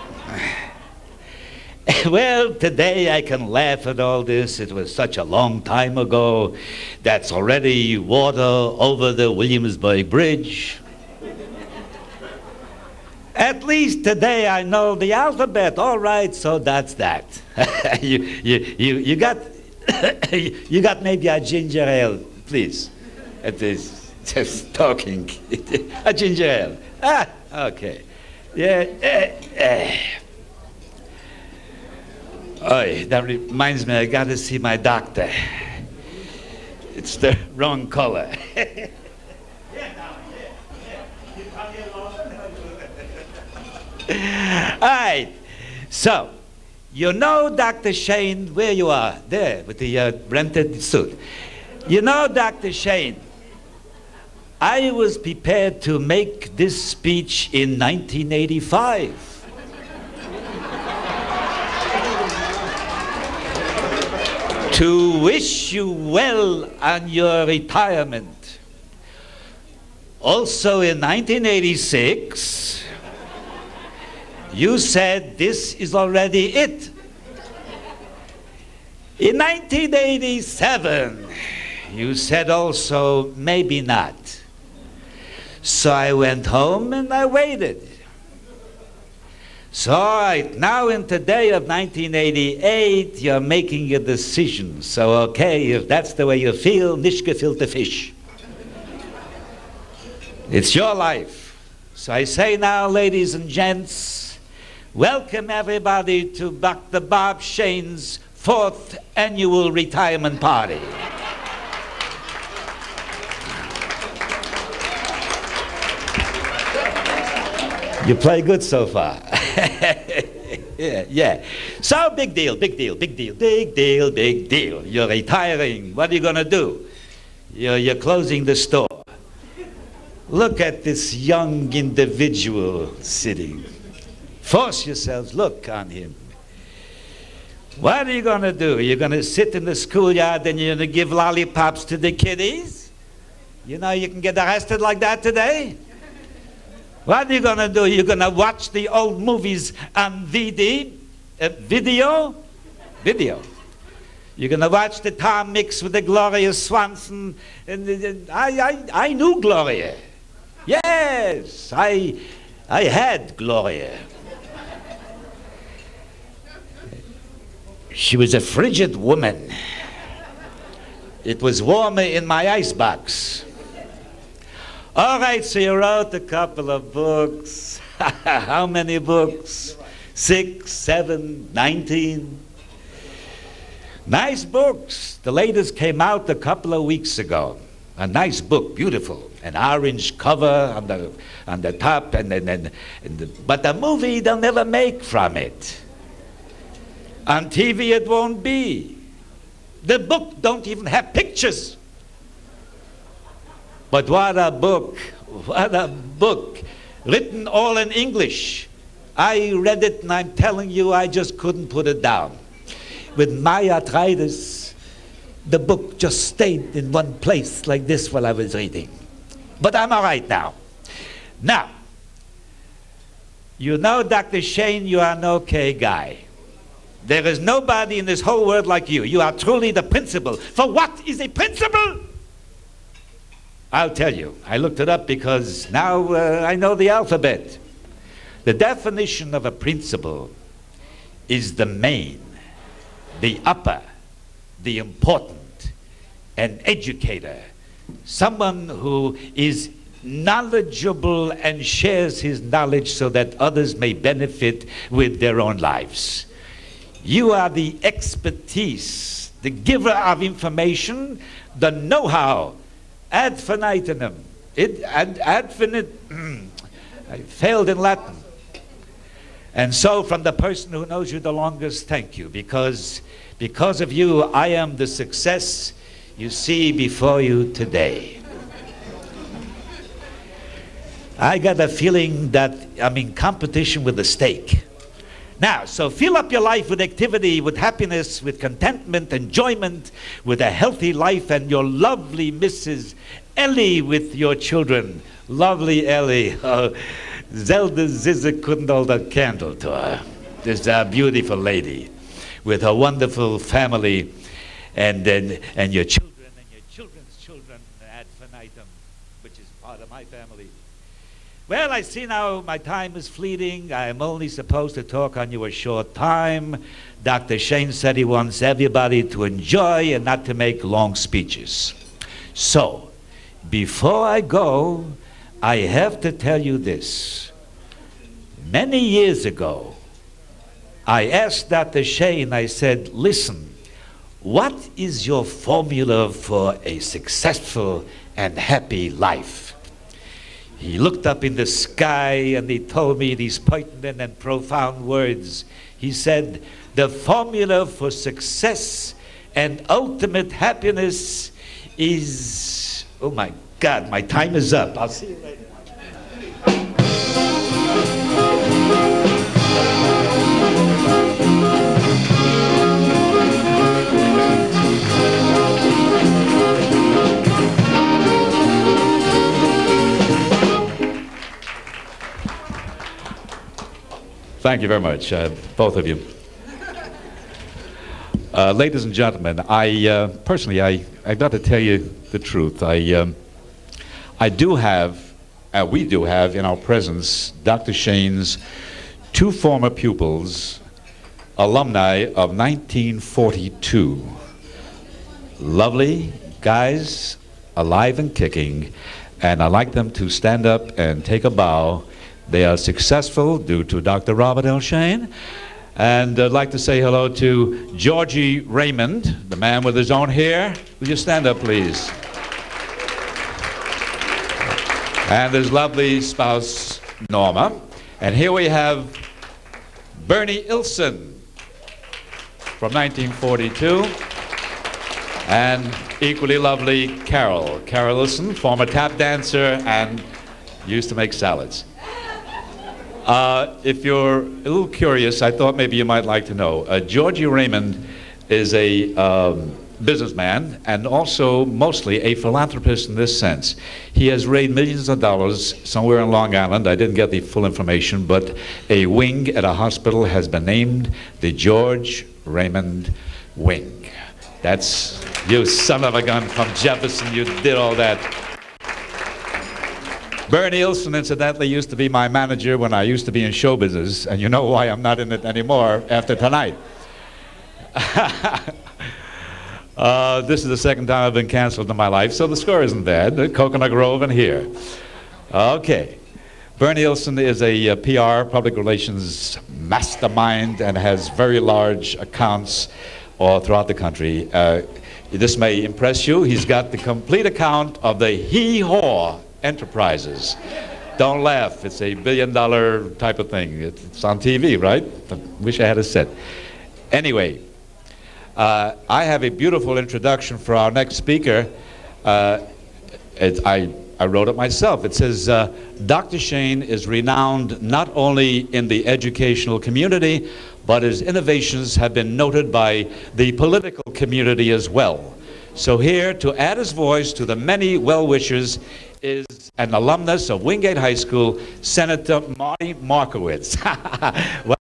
S20: Well, today I can laugh at all this. It was such a long time ago. That's already water over the Williamsburg Bridge. At least today I know the alphabet. All right, so that's that. you got you got maybe a ginger ale, please. It is just talking. A ginger ale. Ah, okay. Yeah. Oh, that reminds me, I got to see my doctor. It's the wrong color. All right, so you know Dr. Shane, where you are, there with the rented suit. You know, Dr. Shane, I was prepared to make this speech in 1985. To wish you well on your retirement. Also in 1986, you said this is already it. In 1987, you said also maybe not. So I went home and I waited. So all right, now in today of 1988, you're making a decision. So okay, if that's the way you feel, nicht gefilte fish. It's your life. So I say now, ladies and gents, welcome everybody to Dr. Bob Shane's 4th annual retirement party. You play good so far. yeah. So big deal. You're retiring. What are you going to do? You're closing the store. Look at this young individual sitting. Force yourselves, look on him. What are you going to do? You're going to sit in the schoolyard and you're going to give lollipops to the kiddies? You know you can get arrested like that today? What are you going to do? You're going to watch the old movies on video? You're going to watch the Tom Mix with the Gloria Swanson. And I knew Gloria. Yes, I had Gloria. She was a frigid woman. It was warmer in my icebox. All right, so you wrote a couple of books. How many books? 6, 7, 19? Nice books. The latest came out a couple of weeks ago. A nice book, beautiful. An orange cover on the top, but the movie they'll never make from it. On TV it won't be. The book don't even have pictures. But what a book, written all in English. I read it and I'm telling you, I just couldn't put it down. With my arthritis, the book just stayed in one place like this while I was reading. But I'm all right now. Now, you know, Dr. Shane, you are an okay guy. There is nobody in this whole world like you. You are truly the principal. For what is a principal? I'll tell you. I looked it up because now I know the alphabet. The definition of a principal is the main, the upper, the important, an educator, someone who is knowledgeable and shares his knowledge so that others may benefit with their own lives. You are the expertise, the giver of information, the know-how, ad infinitum. I failed in Latin. And so from the person who knows you the longest, thank you, because of you, I am the success you see before you today. I got a feeling that I'm in competition with the steak. Now, so fill up your life with activity, with happiness, with contentment, enjoyment, with a healthy life, and your lovely Mrs. Ellie with your children. Lovely Ellie. Oh, Zelda Zizek couldn't hold a candle to her. This beautiful lady with her wonderful family, and your children and your children's children ad infinitum, which is part of my family. Well, I see now my time is fleeting. I'm only supposed to talk on you a short time. Dr. Shane said he wants everybody to enjoy and not to make long speeches. So, before I go, I have to tell you this. Many years ago, I asked Dr. Shane, I said, listen, what is your formula for a successful and happy life? He looked up in the sky and he told me these pertinent and profound words. He said, the formula for success and ultimate happiness is, oh my God, my time is up. I'll see you later. Thank you very much, both of you. Ladies and gentlemen, personally, I've got to tell you the truth. We do have in our presence Dr. Shane's two former pupils, alumni of 1942. Lovely guys, alive and kicking, and I'd like them to stand up and take a bow. They are successful due to Dr. Robert L. Shane. And I'd like to say hello to Georgie Raymond, the man with his own hair. Will you stand up, please? And his lovely spouse, Norma. And here we have Bernie Ilson from 1942. And equally lovely Carol Ilson, former tap dancer and used to make salads. If you're a little curious, I thought maybe you might like to know. Georgie Raymond is a businessman and also mostly a philanthropist in this sense. He has raised millions of dollars somewhere in Long Island. I didn't get the full information, but a wing at a hospital has been named the George Raymond Wing. That's, you son of a gun from Jefferson, you did all that. Bernie Ilson, incidentally, used to be my manager when I used to be in show business, and you know why I'm not in it anymore after tonight. This is the second time I've been canceled in my life, so the score isn't bad. Coconut Grove and here. Okay. Bernie Ilson is a PR, public relations mastermind and has very large accounts all throughout the country. This may impress you. He's got the complete account of the Hee-Haw Enterprises. Don't laugh. It's a billion-dollar type of thing. It's on TV, right? I wish I had a set. Anyway, I have a beautiful introduction for our next speaker. I wrote it myself. It says, Dr. Shane is renowned not only in the educational community, but his innovations have been noted by the political community as well. So here, to add his voice to the many well-wishers, is an alumnus of Wingate High School, Senator Marty Markowitz. Well,